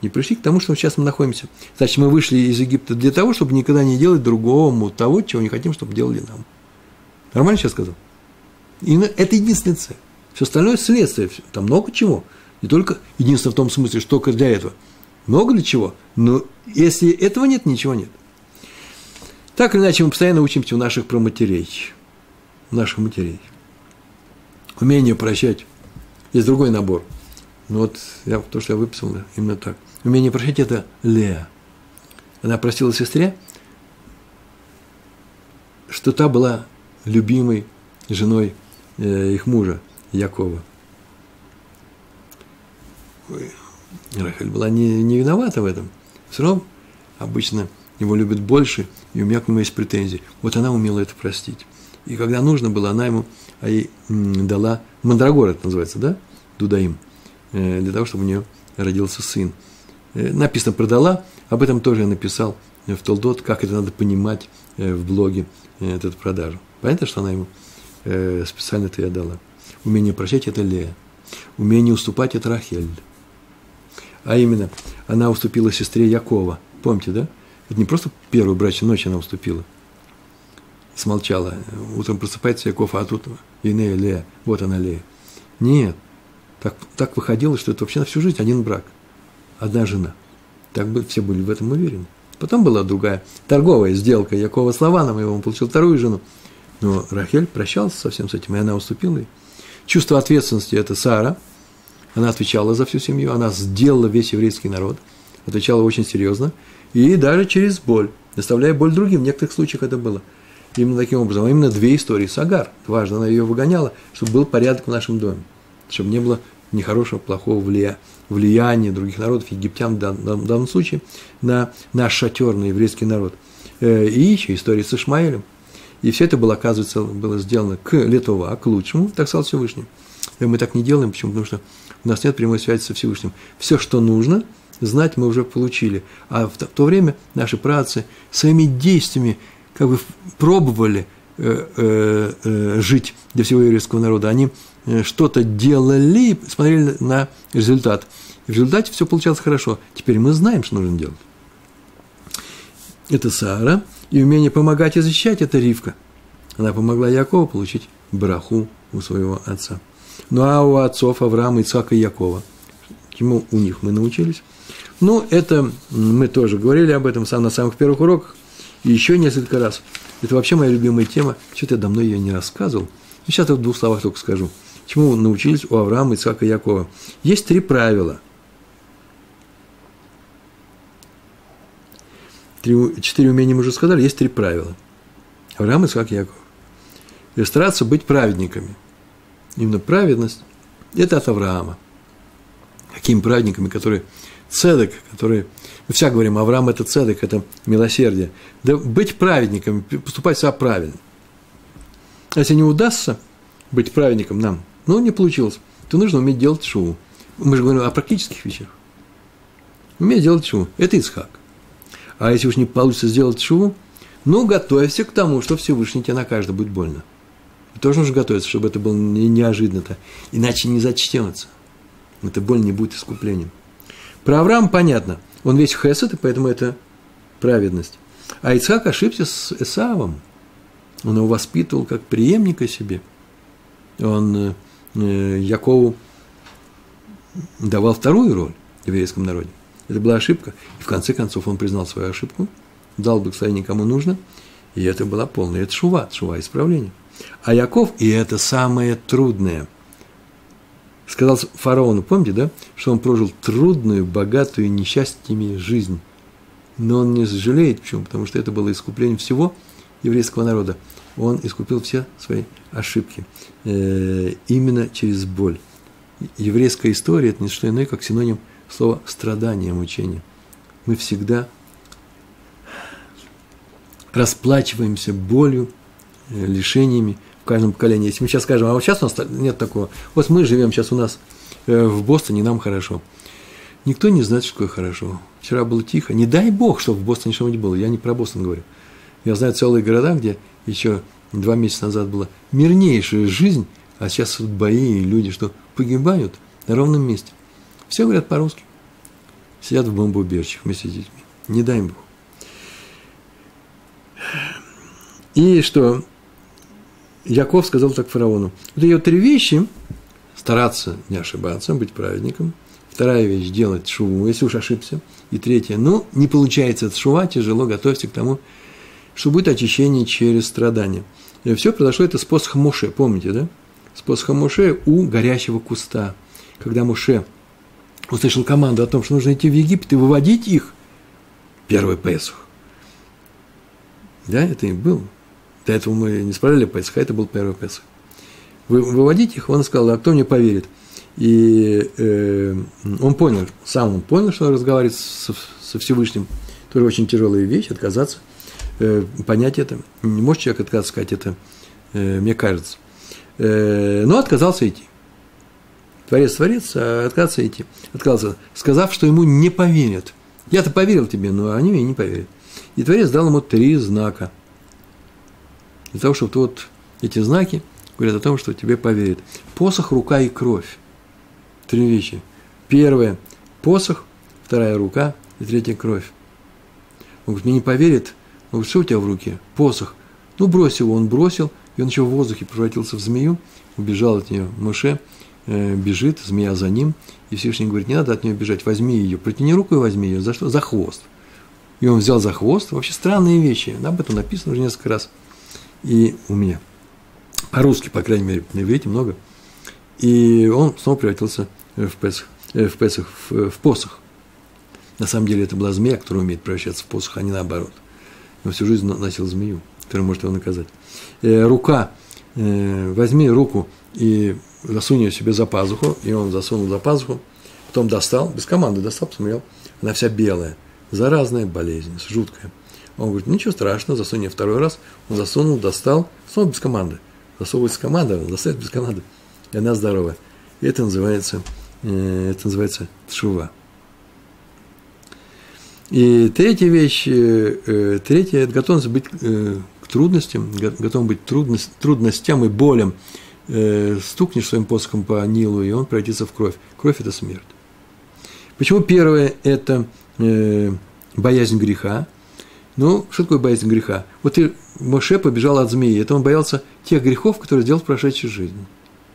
не пришли к тому, что сейчас мы находимся. Значит, мы вышли из Египта для того, чтобы никогда не делать другому того, чего не хотим, чтобы делали нам. Нормально сейчас сказал? И это единственная цель. Все остальное следствие. Там много чего. Не только единственное в том смысле, что только для этого. Много для чего. Но если этого нет, ничего нет. Так или иначе, мы постоянно учимся у наших проматерей. У наших матерей. Умение прощать. Есть другой набор. Но вот я, то, что я выписал, именно так. Умение прощать – это Леа. Она простила сестре, что та была любимой женой э, их мужа, Якова. Рахель была не, не виновата в этом. Все равно обычно его любят больше, и у меня к нему есть претензии. Вот она умела это простить. И когда нужно было, она ему а ей, м, дала мандрагор, это называется, да? Дудаим. Э, для того, чтобы у нее родился сын. Э, написано «продала», об этом тоже я написал в Толдот, как это надо понимать э, в блоге, э, эту продажу. Понятно, что она ему э, специально это я дала. Умение прощать – это Лея. Умение уступать – это Рахель. А именно, она уступила сестре Якова. Помните, да? Это не просто первую брачную ночь она уступила. Смолчала. Утром просыпается Яков, а тут Инея, Лея. Вот она, Лея. Нет. Так, так выходило, что это вообще на всю жизнь один брак. Одна жена. Так бы все были в этом уверены. Потом была другая торговая сделка Якова с Лаваном, и он получил вторую жену. Но Рахель прощался со всем с этим, и она уступила ей. Чувство ответственности – это Сара. Она отвечала за всю семью, она сделала весь еврейский народ, отвечала очень серьезно, и даже через боль, доставляя боль другим. В некоторых случаях это было именно таким образом. А именно две истории с Агар. Важно, она ее выгоняла, чтобы был порядок в нашем доме, чтобы не было нехорошего, плохого влия, влияния других народов, египтян в данном случае, на наш шатер, на еврейский народ. И еще история с Ишмаэлем. И все это было, оказывается, было сделано к летова, к лучшему, так сказал Всевышний. И мы так не делаем, почему? Потому что у нас нет прямой связи со Всевышним. Все, что нужно знать, мы уже получили. А в то время наши праотцы своими действиями как бы пробовали э, э, э, жить для всего еврейского народа. Они э, что-то делали, смотрели на результат. И в результате все получалось хорошо. Теперь мы знаем, что нужно делать. Это Сара. И умение помогать и защищать – это Ривка. Она помогла Якову получить браху у своего отца. Ну, а у отцов Авраама, Ицхака и Якова, чему у них мы научились? Ну, это мы тоже говорили об этом на самых первых уроках, и еще несколько раз. Это вообще моя любимая тема, что-то я давно ее не рассказывал. Сейчас я в двух словах только скажу. Чему научились у Авраама, Ицхака и Якова? Есть три правила. Три, четыре умения мы уже сказали, есть три правила. Авраам, Ицхак и Яков. И стараться быть праведниками. Именно праведность – это от Авраама. Какими праведниками, которые цедек, которые… Мы всегда говорим, Авраам – это цедек, это милосердие. Да быть праведниками, поступать себя правильно. Если не удастся быть праведником нам, ну, не получилось, то нужно уметь делать шуву. Мы же говорим о практических вещах. Уметь делать шуву – это Ицхак. А если уж не получится сделать шуву, ну, готовься к тому, что Всевышний тебе накажет, будет больно. И тоже нужно готовиться, чтобы это было неожиданно-то. Иначе не зачтется. Эта боль не будет искуплением. Про Авраама понятно. Он весь хесед, и поэтому это праведность. А Ицхак ошибся с Эсавом. Он его воспитывал как преемника себе. Он э, Якову давал вторую роль в еврейском народе. Это была ошибка. И в конце концов он признал свою ошибку, дал благословение кому нужно, и это была полная это шува, шува исправления. А Яков, и это самое трудное, сказал фараону, помните, да, что он прожил трудную, богатую, несчастьями жизнь. Но он не жалеет, почему? Потому что это было искупление всего еврейского народа. Он искупил все свои ошибки э, именно через боль. Еврейская история – это не что иное, как синоним слова страдание, мучение. Мы всегда расплачиваемся болью, лишениями в каждом поколении. Если мы сейчас скажем, а вот сейчас у нас нет такого. Вот мы живем сейчас у нас в Бостоне, нам хорошо. Никто не знает, что такое хорошо. Вчера было тихо. Не дай бог, чтобы в Бостоне что-нибудь было. Я не про Бостон говорю. Я знаю целые города, где еще два месяца назад была мирнейшая жизнь, а сейчас вот бои и люди, что погибают на ровном месте. Все говорят по-русски. сидят в бомбоубежищах вместе с детьми. Не дай им Бог. И что? Яков сказал так фараону. Вот эти вот три вещи, стараться не ошибаться, быть праведником. Вторая вещь, делать шуву, если уж ошибся. И третья, ну, не получается от шува, тяжело, готовься к тому, что будет очищение через страдания. И все произошло это с посохом Моше, помните, да? С посохом Моше у горящего куста. Когда Моше услышал команду о том, что нужно идти в Египет и выводить их, первый Песах. Да, это и был. До этого мы не справляли Песах, а это был первый Песах. Вы, выводить их, он сказал, а кто мне поверит? И э, он понял, сам он понял, что он разговаривает со, со Всевышним. Тоже очень тяжелая вещь, отказаться, э, понять это. Не может человек отказаться, сказать это, э, мне кажется. Э, но отказался идти. Творец, творец, а отказался идти. Отказался, сказав, что ему не поверят. Я-то поверил тебе, но они мне не поверят. И Творец дал ему три знака. Для того, чтобы вот эти знаки говорят о том, что тебе поверят. Посох, рука и кровь. Три вещи. Первое – посох, вторая – рука, и третья – кровь. Он говорит, мне не поверит. Он говорит, что у тебя в руке? Посох. Ну, брось его. Он бросил, и он еще в воздухе превратился в змею, убежал от нее. Моше э, бежит, змея за ним, и Всевышний говорит, не надо от нее бежать, возьми ее, протяни руку и возьми ее. За что? За хвост. И он взял за хвост. Вообще странные вещи. Об этом написано уже несколько раз. И у меня. По-русски, по крайней мере, на иврите много. И он снова превратился в Песах, в, Песах, в, в посох. На самом деле это была змея, которая умеет превращаться в посох, а не наоборот. Он всю жизнь носил змею, которая может его наказать. Э, рука. Э, возьми руку и засунь ее себе за пазуху. И он засунул за пазуху. Потом достал, без команды достал, посмотрел. Она вся белая. Заразная болезнь, жуткая. Он говорит, ничего страшного, засунь ее второй раз. Он засунул, достал, снова без команды. Засовывается команда, он достает без команды. И она здоровая. И это называется, э, это называется тшува. И третья вещь, э, э, третья – это готовность быть э, к трудностям, готов быть трудность, трудностям и болям. Э, стукнешь своим посохом по Нилу, и он превратится в кровь. Кровь – это смерть. Почему первое – это э, боязнь греха? Ну, что такое боязнь греха? Вот и Моше побежал от змеи. Это он боялся тех грехов, которые сделал в прошедшей жизни.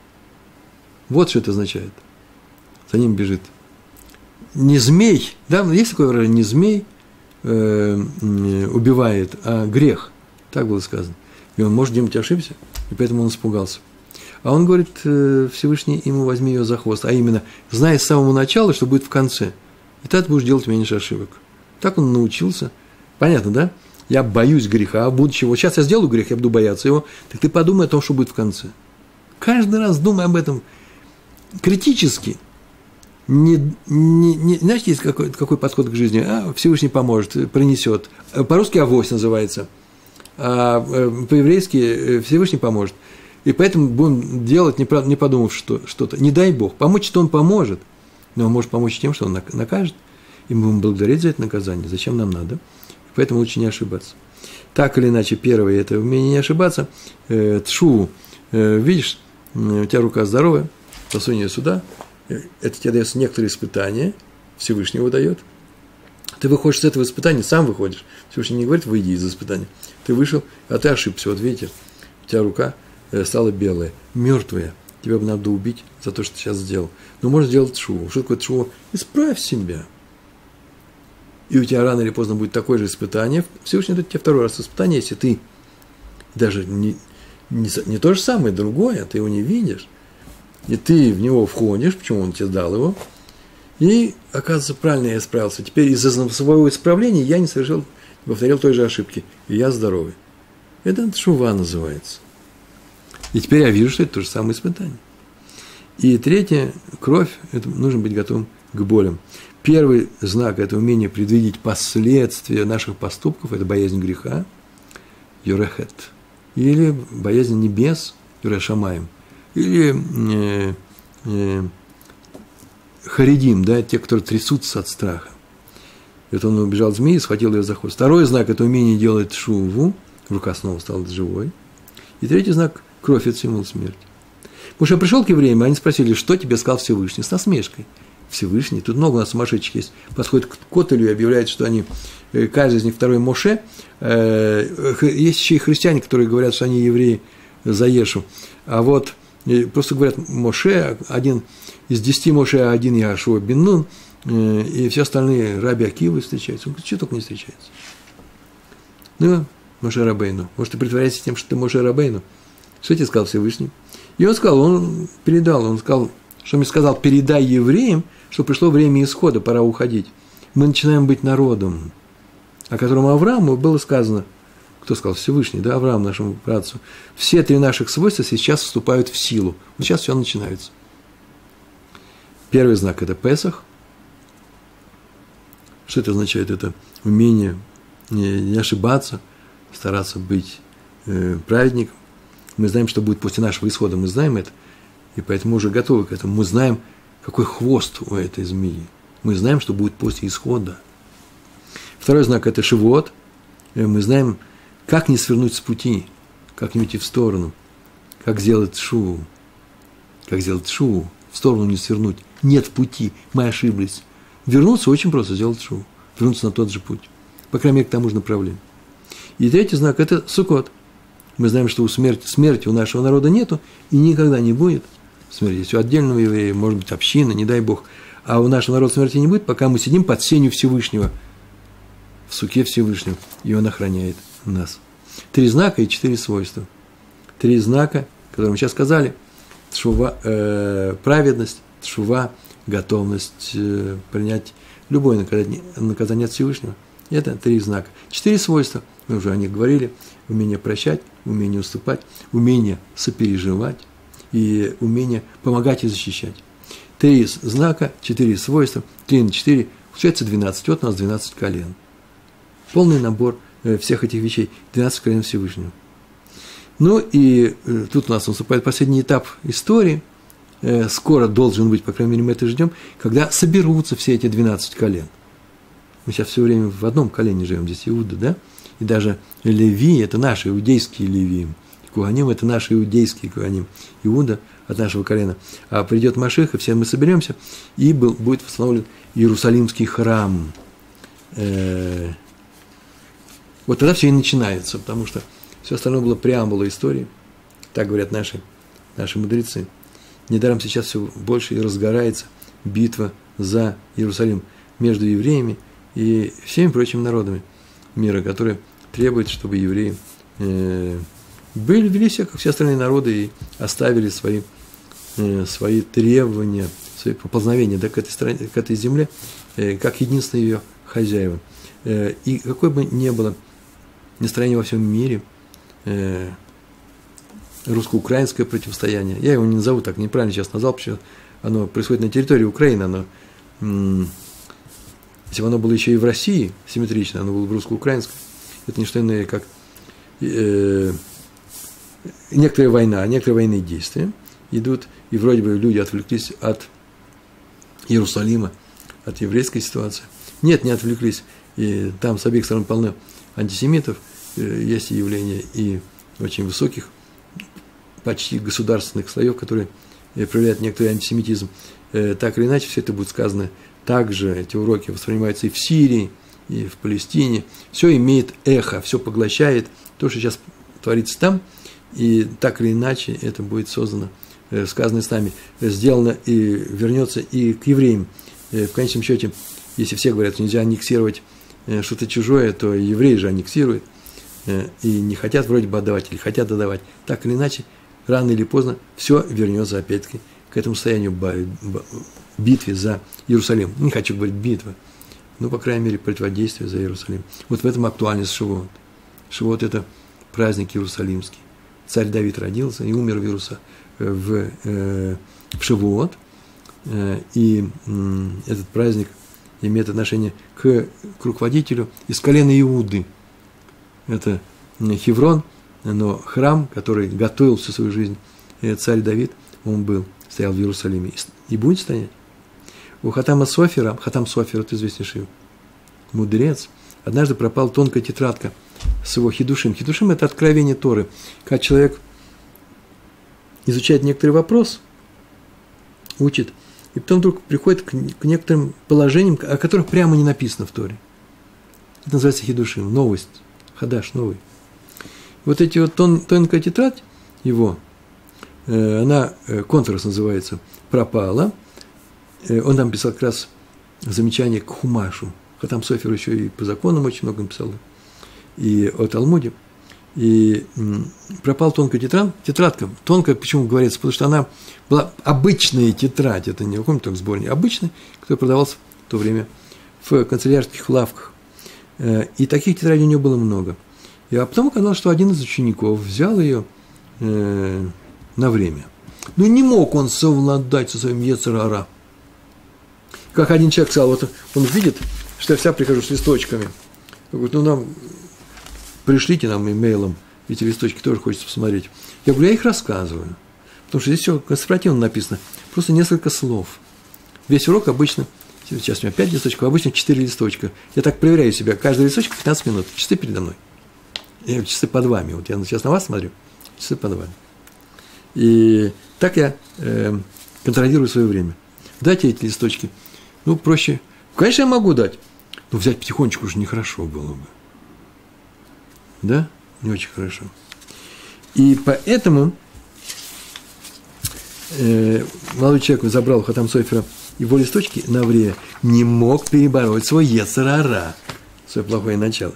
Вот что это означает. За ним бежит. Не змей, да, есть такое выражение, не змей э, убивает, а грех. Так было сказано. И он, может, где-нибудь ошибся, и поэтому он испугался. А он говорит, э, Всевышний, ему возьми ее за хвост. А именно, зная с самого начала, что будет в конце. И так будешь делать меньше ошибок. Так он научился. Понятно, да? Я боюсь греха, будущего. Вот сейчас я сделаю грех, я буду бояться его. Так ты подумай о том, что будет в конце. Каждый раз думай об этом критически. Не, не, не, знаете, есть какой, какой подход к жизни? А, Всевышний поможет, принесет. По-русски авось называется. А по-еврейски Всевышний поможет. И поэтому будем делать, не подумав что, что-то. Не дай Бог. Помочь, что он поможет. Но он может помочь тем, что он накажет. И мы будем благодарить за это наказание. Зачем нам надо? Поэтому лучше не ошибаться. Так или иначе, первое – это умение не ошибаться. Э, тшуву. Э, видишь, у тебя рука здоровая, засунь ее сюда. Это тебе дается некоторые испытания. Всевышний его дает. Ты выходишь с этого испытания, сам выходишь. Всевышний не говорит, выйди из испытания. Ты вышел, а ты ошибся. Вот видите, у тебя рука стала белая, мертвая. Тебя бы надо убить за то, что ты сейчас сделал. Но можешь сделать тшуву. Что такое тшуву? Исправь себя. И у тебя рано или поздно будет такое же испытание. Всевышний дает тебе второй раз испытание, если ты даже не, не, не то же самое, другое, ты его не видишь. И ты в него входишь, почему он тебе дал его. И, оказывается, правильно я исправился. Теперь из-за своего исправления я не совершил, не повторил той же ошибки. И я здоровый. Это тшува называется. И теперь я вижу, что это то же самое испытание. И третье, кровь, это нужно быть готовым к болям. Первый знак – это умение предвидеть последствия наших поступков, это боязнь греха, юрехет, или боязнь небес, юрешамаем, или э, э, харидим, да, те, которые трясутся от страха. Это он убежал от змеи, схватил ее за хвост. Второй знак – это умение делать шуву, рука снова стала живой. И третий знак – кровь – это символ смерти. Потому что я пришел к евреям, и они спросили, что тебе сказал Всевышний, с насмешкой. Всевышний. Тут много у нас сумасшедших есть. Подходит к Котелю и объявляет, что они, каждый из них второй Моше. Есть еще и христиане, которые говорят, что они евреи за Ешу. А вот просто говорят Моше, один из десяти Моше, а один Яшуа бен Нун, и все остальные Раби Акивы встречаются. Он говорит, что только не встречается. Ну, Моше Рабейну. Может, ты притворяешься тем, что ты Моше Рабейну? Что тебе сказал Всевышний? И он сказал, он передал, он сказал, что мне сказал, передай евреям, что пришло время исхода, пора уходить. Мы начинаем быть народом, о котором Аврааму было сказано, кто сказал? Всевышний, да, Авраам, нашему братцу. Все три наших свойства сейчас вступают в силу. Вот сейчас все начинается. Первый знак – это Песах. Что это означает? Это умение не, не ошибаться, стараться быть э, праведником. Мы знаем, что будет после нашего исхода, мы знаем это, и поэтому уже готовы к этому. Мы знаем, какой хвост у этой змеи. Мы знаем, что будет после исхода. Второй знак – это Шивот. Мы знаем, как не свернуть с пути, как не уйти в сторону, как сделать шуву, как сделать шуву, в сторону не свернуть. Нет пути, мы ошиблись. Вернуться очень просто, сделать шуву, вернуться на тот же путь, по крайней мере, к тому же направлению. И третий знак – это Суккот. Мы знаем, что у смерти, смерти у нашего народа нету и никогда не будет. Смерть есть у отдельного еврея, может быть, община, не дай Бог. А у нашего народа смерти не будет, пока мы сидим под сенью Всевышнего, в суке Всевышнего, и Он охраняет нас. Три знака и четыре свойства. Три знака, которые мы сейчас сказали. Тшува, э, праведность, тшува, готовность э, принять любое наказание, наказание от Всевышнего. Это три знака. Четыре свойства, мы уже о них говорили. Умение прощать, умение уступать, умение сопереживать и умение помогать и защищать. Три знака, четыре свойства, три на четыре, получается двенадцать. Вот у нас двенадцать колен. Полный набор всех этих вещей, двенадцать колен Всевышнего. Ну и тут у нас наступает последний этап истории, скоро должен быть, по крайней мере, мы это ждем, когда соберутся все эти двенадцать колен. Мы сейчас все время в одном колене живем, здесь Иуда, да? И даже Леви – это наши иудейские Левиим. Куаним – это наши иудейские Куаним. Иуда от нашего колена. А придет Машиах, и все мы соберемся, и был, будет восстановлен Иерусалимский храм. Э-э- вот тогда все и начинается, потому что все остальное было преамбула истории. Так говорят наши, наши мудрецы. Недаром сейчас все больше и разгорается битва за Иерусалим между евреями и всеми прочими народами мира, которые требуют, чтобы евреи э, были, вели себя, как все остальные народы, и оставили свои, э, свои требования, свои поползновения, да, к этой стране, к этой земле, э, как единственные ее хозяева. Э, и какое бы ни было настроение во всем мире, э, русско-украинское противостояние, я его не назову так, неправильно сейчас назвал, потому что оно происходит на территории Украины, оно м- если бы оно было еще и в России симметрично, оно было бы русско-украинское, это не что иное, как э, некоторая война, некоторые военные действия идут, и вроде бы люди отвлеклись от Иерусалима, от еврейской ситуации. Нет, не отвлеклись, и там с обеих сторон полно антисемитов, э, есть явления и очень высоких, почти государственных слоев, которые э, проявляют некоторый антисемитизм. Э, так или иначе, все это будет сказано. Также эти уроки воспринимаются и в Сирии, и в Палестине. Все имеет эхо, все поглощает то, что сейчас творится там, и так или иначе это будет создано, сказано с нами, сделано и вернется и к евреям. В конечном счете, если все говорят, что нельзя аннексировать что-то чужое, то евреи же аннексируют и не хотят вроде бы отдавать, или хотят отдавать. Так или иначе, рано или поздно все вернется опять-таки к этому состоянию битве за Иерусалим. Не хочу говорить битва, но, по крайней мере, противодействие за Иерусалим. Вот в этом актуальность Шивот. Шивот – это праздник Иерусалимский. Царь Давид родился и умер в, Иеруса, в, э, в Шивот. Э, и э, этот праздник имеет отношение к, к руководителю из колена Иуды. Это Хеврон, но храм, который готовил всю свою жизнь царь Давид, он был, стоял в Иерусалиме и будет стоять. У Хатама Софера, Хатам Софер, это известнейший мудрец, однажды пропала тонкая тетрадка с его хидушим. Хидушим – это откровение Торы. Когда человек изучает некоторый вопрос, учит и потом вдруг приходит к, к некоторым положениям, о которых прямо не написано в Торе. Это называется хидушим, новость, хадаш, новый. Вот эти вот тон, тонкая тетрадь его, э, она, э, контрас называется, пропала. Э, он там писал как раз замечание к Хумашу. Хатам Софер еще и по законам очень много написал, и о Талмуде. И м, пропала тонкая тетрадь, тетрадка. Тонкая, почему говорится? Потому что она была обычная тетрадь, это не какой-то сборник, обычный, который продавался в то время в канцелярских лавках. И таких тетрадей у него было много. И, а потом оказалось, что один из учеников взял ее э, на время. Ну, не мог он совладать со своим йецер ара. Как один человек сказал, вот он видит, что я вся прихожу с листочками. Говорит, ну, нам пришлите нам имейлом эти листочки, тоже хочется посмотреть. Я говорю, я их рассказываю. Потому что здесь все конспиративно написано. Просто несколько слов. Весь урок обычно... Сейчас у меня пять листочков, обычно четыре листочка. Я так проверяю себя. Каждый листочек пятнадцать минут. Часы передо мной. Я часы под вами. Вот я сейчас на вас смотрю. Часы под вами. И так я э, контролирую свое время. Дайте эти листочки. Ну, проще. Конечно, я могу дать. Но взять потихонечку уже нехорошо было бы. Да? Не очень хорошо. И поэтому э, молодой человек забрал у Хатам Софера его листочки на время, не мог перебороть свой йецер ара, свое плохое начало.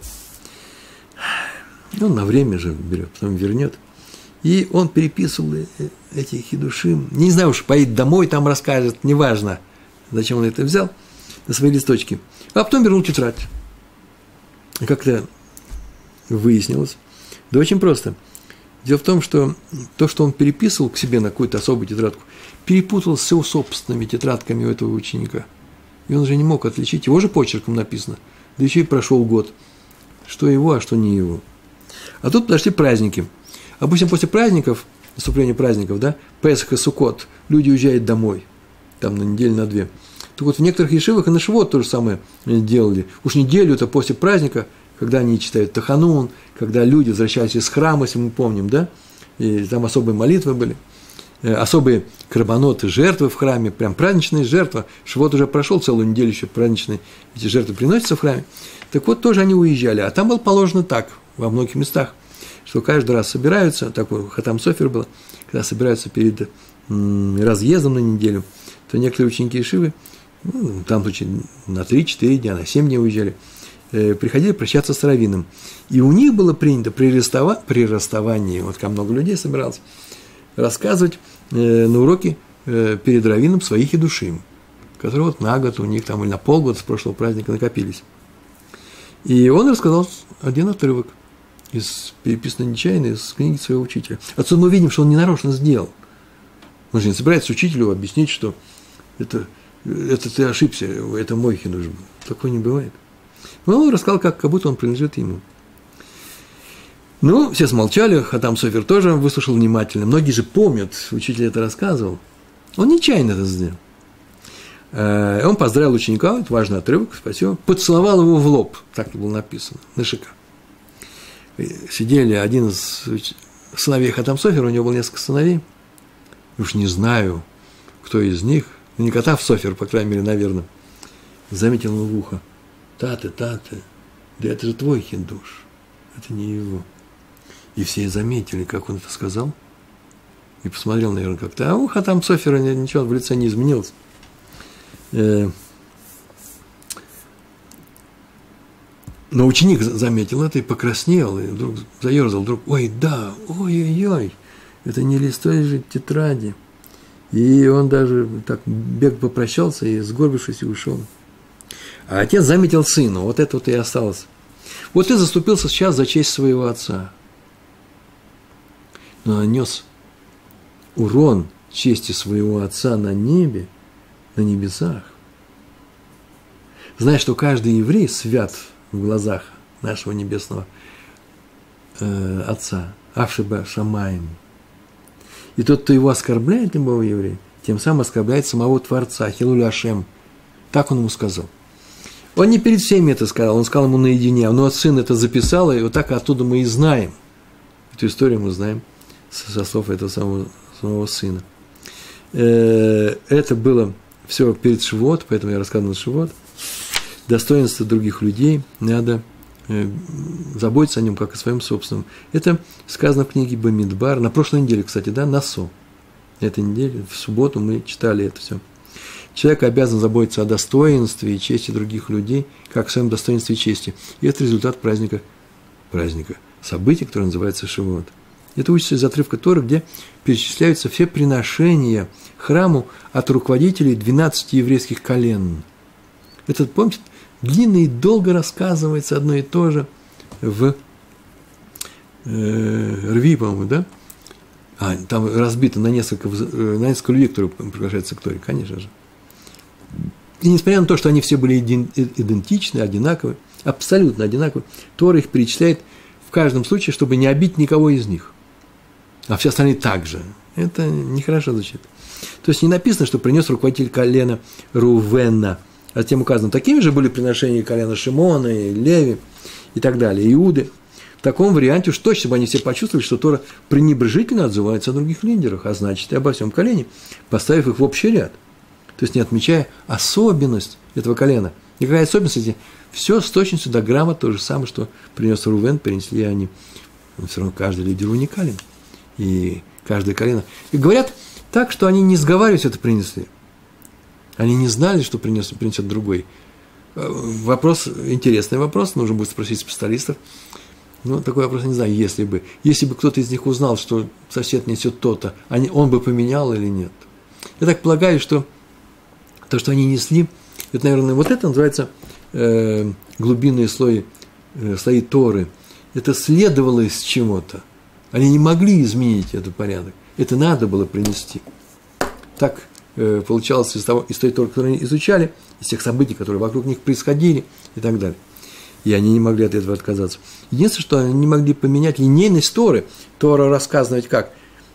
Он на время же берет, потом вернет. И он переписывал эти хидушим. Не знаю уж, поедет домой, там расскажет, неважно, зачем он это взял, на свои листочки. А потом вернул тетрадь. И как-то выяснилось. Да очень просто. Дело в том, что то, что он переписывал к себе на какую-то особую тетрадку, перепутал с его собственными тетрадками у этого ученика. И он же не мог отличить, его же почерком написано, да еще и прошел год, что его, а что не его. А тут подошли праздники. Обычно после праздников, наступления праздников, да, Песах и Суккот, люди уезжают домой, там на неделю, на две. Так вот в некоторых ешивах и на Шивот то же самое делали. Уж неделю-то после праздника, когда они читают Таханун, когда люди возвращались из храма, если мы помним, да, и там особые молитвы были, особые карбоноты, жертвы в храме, прям праздничные жертвы. Шивот уже прошел целую неделю, еще праздничные эти жертвы приносятся в храме. Так вот, тоже они уезжали. А там было положено так, во многих местах, что каждый раз собираются, такой Хатам Софер был, когда собираются перед м, разъездом на неделю, то некоторые ученики Ешивы, ну, там на три-четыре дня, на семь дней уезжали, э, приходили прощаться с раввином. И у них было принято при, расстава, при расставании, вот как много людей собиралось, рассказывать э, на уроке э, перед раввином своих хидушим, которые вот на год у них там или на полгода с прошлого праздника накопились. И он рассказал один отрывок из переписанной нечаянно из книги своего учителя. Отсюда мы видим, что он не нарочно сделал. Он же не собирается учителю объяснить, что это, это ты ошибся, это мой хидуш был. Такое не бывает. Но он рассказал, как, как будто он принадлежит ему. Ну, все смолчали, Хатам Софер тоже выслушал внимательно. Многие же помнят, учитель это рассказывал. Он нечаянно это сделал. Он поздравил ученика, это важный отрывок, спасибо, поцеловал его в лоб, так было написано, на шика. Сидели один из сыновей Хатам Софера, у него было несколько сыновей, уж не знаю, кто из них, не Хатам Софер, по крайней мере, наверное, заметил ему в ухо: «Таты, таты, да это же твой хидуш, это не его». И все заметили, как он это сказал, и посмотрел, наверное, как-то, а у Хатам Софера ничего в лице не изменилось. Но ученик заметил это и покраснел, и вдруг заерзал, вдруг, ой, да, ой-ой-ой, это не лист той же тетради. И он даже так бег попрощался и, сгорбившись, и ушел. А отец заметил сына, вот это вот и осталось. Вот ты заступился сейчас за честь своего отца. Но нанес урон чести своего отца на небе, на небесах. Знаешь, что каждый еврей свят в глазах нашего небесного э, Отца, Авшиба Шамаем. И тот, кто его оскорбляет, любого еврея, тем самым оскорбляет самого Творца, Хилуль Ашем. Так он ему сказал. Он не перед всеми это сказал, он сказал ему наедине, но сын это записал, и вот так оттуда мы и знаем. Эту историю мы знаем со слов этого самого, самого сына. Э, это было в все перед Шивот, поэтому я рассказывал Шивот. Достоинство других людей, надо э, заботиться о нем, как о своем собственном. Это сказано в книге Бамидбар. На прошлой неделе, кстати, да, Насо. На этой неделе, в субботу мы читали это все. Человек обязан заботиться о достоинстве и чести других людей, как о своем достоинстве и чести. И это результат праздника, праздника, события, которое называется Шивот. Это учится из отрывка Торы, где перечисляются все приношения храму от руководителей двенадцати еврейских колен. Это, помните, длинно и долго рассказывается одно и то же в э, Рви, по-моему, да? А, там разбито на несколько, на несколько людей, которые приглашаются к Торе, конечно же. И несмотря на то, что они все были идентичны, одинаковы, абсолютно одинаковы, Тора их перечисляет в каждом случае, чтобы не обидеть никого из них. А все остальные также. Это нехорошо звучит. То есть не написано, что принес руководитель колена Рувена. А затем указано, такими же были приношения колена Шимона, и Леви и так далее, Иуды. В таком варианте уж точно бы они все почувствовали, что Тора пренебрежительно отзывается о других лидерах, а значит и обо всем колене, поставив их в общий ряд. То есть не отмечая особенность этого колена. И какая особенность? Эти? Все с точностью до грамма то же самое, что принес Рувен, принесли они. Но все равно каждый лидер уникален. И каждое колено. И говорят так, что они не сговариваясь это принесли. Они не знали, что принес, принесет другой. Вопрос, интересный вопрос, нужно будет спросить специалистов. Ну, такой вопрос, не знаю, если бы. Если бы кто-то из них узнал, что сосед несет то-то, он бы поменял или нет. Я так полагаю, что то, что они несли, это, наверное, вот это называется э, глубинные слои, э, слои Торы. Это следовало из чего-то. Они не могли изменить этот порядок. Это надо было принести. Так э, получалось из, того, из той Торы, которую они изучали, из тех событий, которые вокруг них происходили и так далее. И они не могли от этого отказаться. Единственное, что они не могли поменять линейность Торы. Тора рассказана ведь как?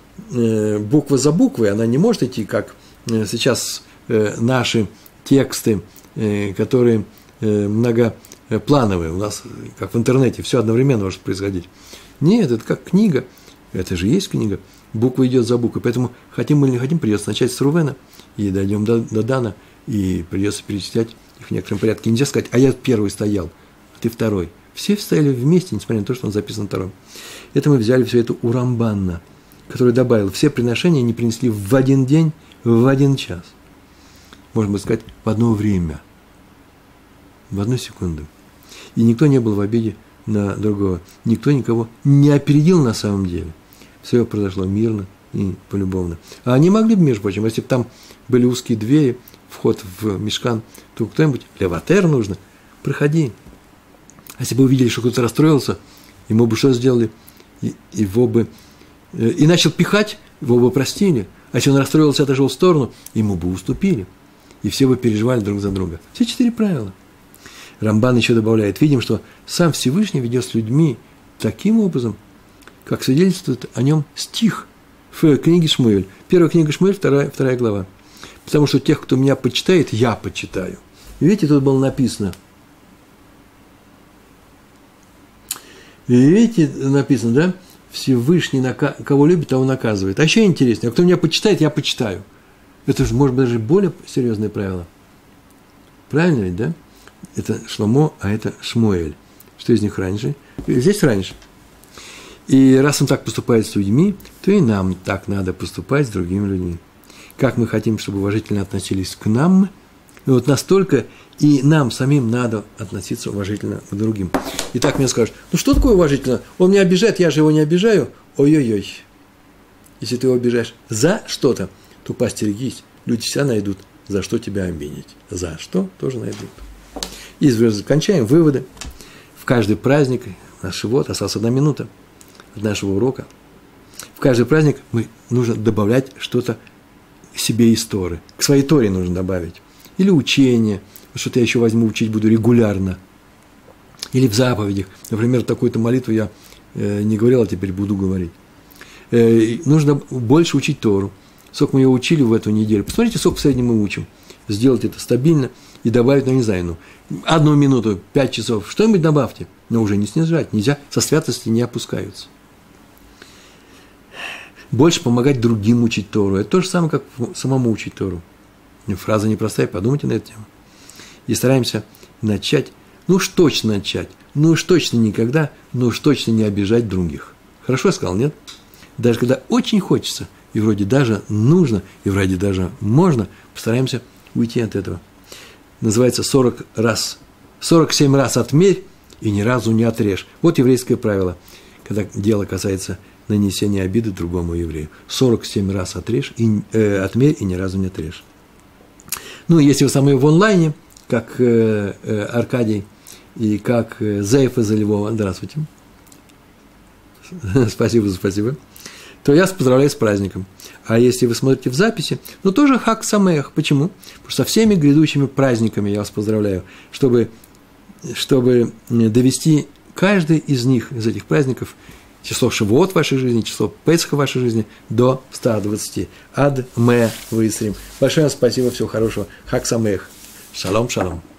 Э, буква за буквой, она не может идти, как э, сейчас э, наши тексты, э, которые э, многоплановые. У нас, как в интернете, все одновременно может происходить. Нет, это как книга. Это же есть книга. Буква идет за буквой. Поэтому, хотим мы или не хотим, придется начать с Рувена, и дойдем до, до Дана, и придется перечислять их в некотором порядке. Нельзя сказать, а я первый стоял, а ты второй. Все стояли вместе, несмотря на то, что он записан вторым. Это мы взяли все это у Рамбана, который добавил, все приношения они принесли в один день, в один час. Можно бы сказать, в одно время, в одну секунду. И никто не был в обиде на другого. Никто никого не опередил на самом деле. Все произошло мирно и полюбовно. А они могли бы, между прочим, если бы там были узкие двери, вход в мишкан, то кто-нибудь, леватер нужно, проходи. А если бы увидели, что кто-то расстроился, ему бы что сделали? И, его бы... И начал пихать, его бы простили. А если он расстроился, отошел в сторону, ему бы уступили. И все бы переживали друг за друга. Все четыре правила. Рамбан еще добавляет, видим, что сам Всевышний ведет с людьми таким образом, как свидетельствует о нем стих в книге Шмуэль. Первая книга Шмуэль, вторая, вторая глава. Потому что тех, кто меня почитает, я почитаю. И видите, тут было написано. И видите, написано, да? Всевышний, нака... кого любит, того наказывает. А еще интереснее, а кто меня почитает, я почитаю. Это же, может быть, даже более серьезное правило. Правильно ведь, да? Это Шломо, а это Шмуэль. Что из них раньше? Здесь раньше. И раз он так поступает с людьми, то и нам так надо поступать с другими людьми. Как мы хотим, чтобы уважительно относились к нам, вот настолько и нам самим надо относиться уважительно к другим. И так мне скажут, ну что такое уважительно? Он меня обижает, я же его не обижаю. Ой-ой-ой. Если ты его обижаешь за что-то, то постерегись. Люди всегда найдут, за что тебя обидеть. За что тоже найдут. И кончаем выводы. В каждый праздник, наш Шивот, осталась одна минута от нашего урока. В каждый праздник мы, нужно добавлять что-то себе из Торы. К своей Торе нужно добавить. Или учение, что-то я еще возьму, учить буду регулярно. Или в заповедях. Например, такую-то молитву я э, не говорил, а теперь буду говорить. Э, нужно больше учить Тору. Сколько мы ее учили в эту неделю. Посмотрите, сколько в среднем мы учим. Сделать это стабильно и добавить, ну, не знаю, ну, одну минуту, пять часов, что-нибудь добавьте. Но уже не снижать, нельзя, со святости не опускаются. Больше помогать другим учить Тору. Это то же самое, как самому учить Тору. Фраза непростая, подумайте на эту тему. И стараемся начать, ну уж точно начать, ну уж точно никогда, ну уж точно не обижать других. Хорошо я сказал, нет? Даже когда очень хочется, и вроде даже нужно, и вроде даже можно, постараемся уйти от этого. Называется сорок раз, сорок семь раз отмерь и ни разу не отрежь. Вот еврейское правило, когда дело касается нанесения обиды другому еврею. сорок семь раз отрежь, и, э, отмерь и ни разу не отрежь. Ну, если вы со мной в онлайне, как э, э, Аркадий и как э, Зеев из Львова, здравствуйте, спасибо, спасибо, то я вас поздравляю с праздником. А если вы смотрите в записи, ну, тоже Хаг Самеах. Почему? Потому что со всеми грядущими праздниками я вас поздравляю, чтобы, чтобы довести каждый из них, из этих праздников, число Шивот в вашей жизни, число Песха в вашей жизни до ста двадцати. Ад ме высрим. Большое спасибо, всего хорошего. Хаг Самеах. Шалом, шалом.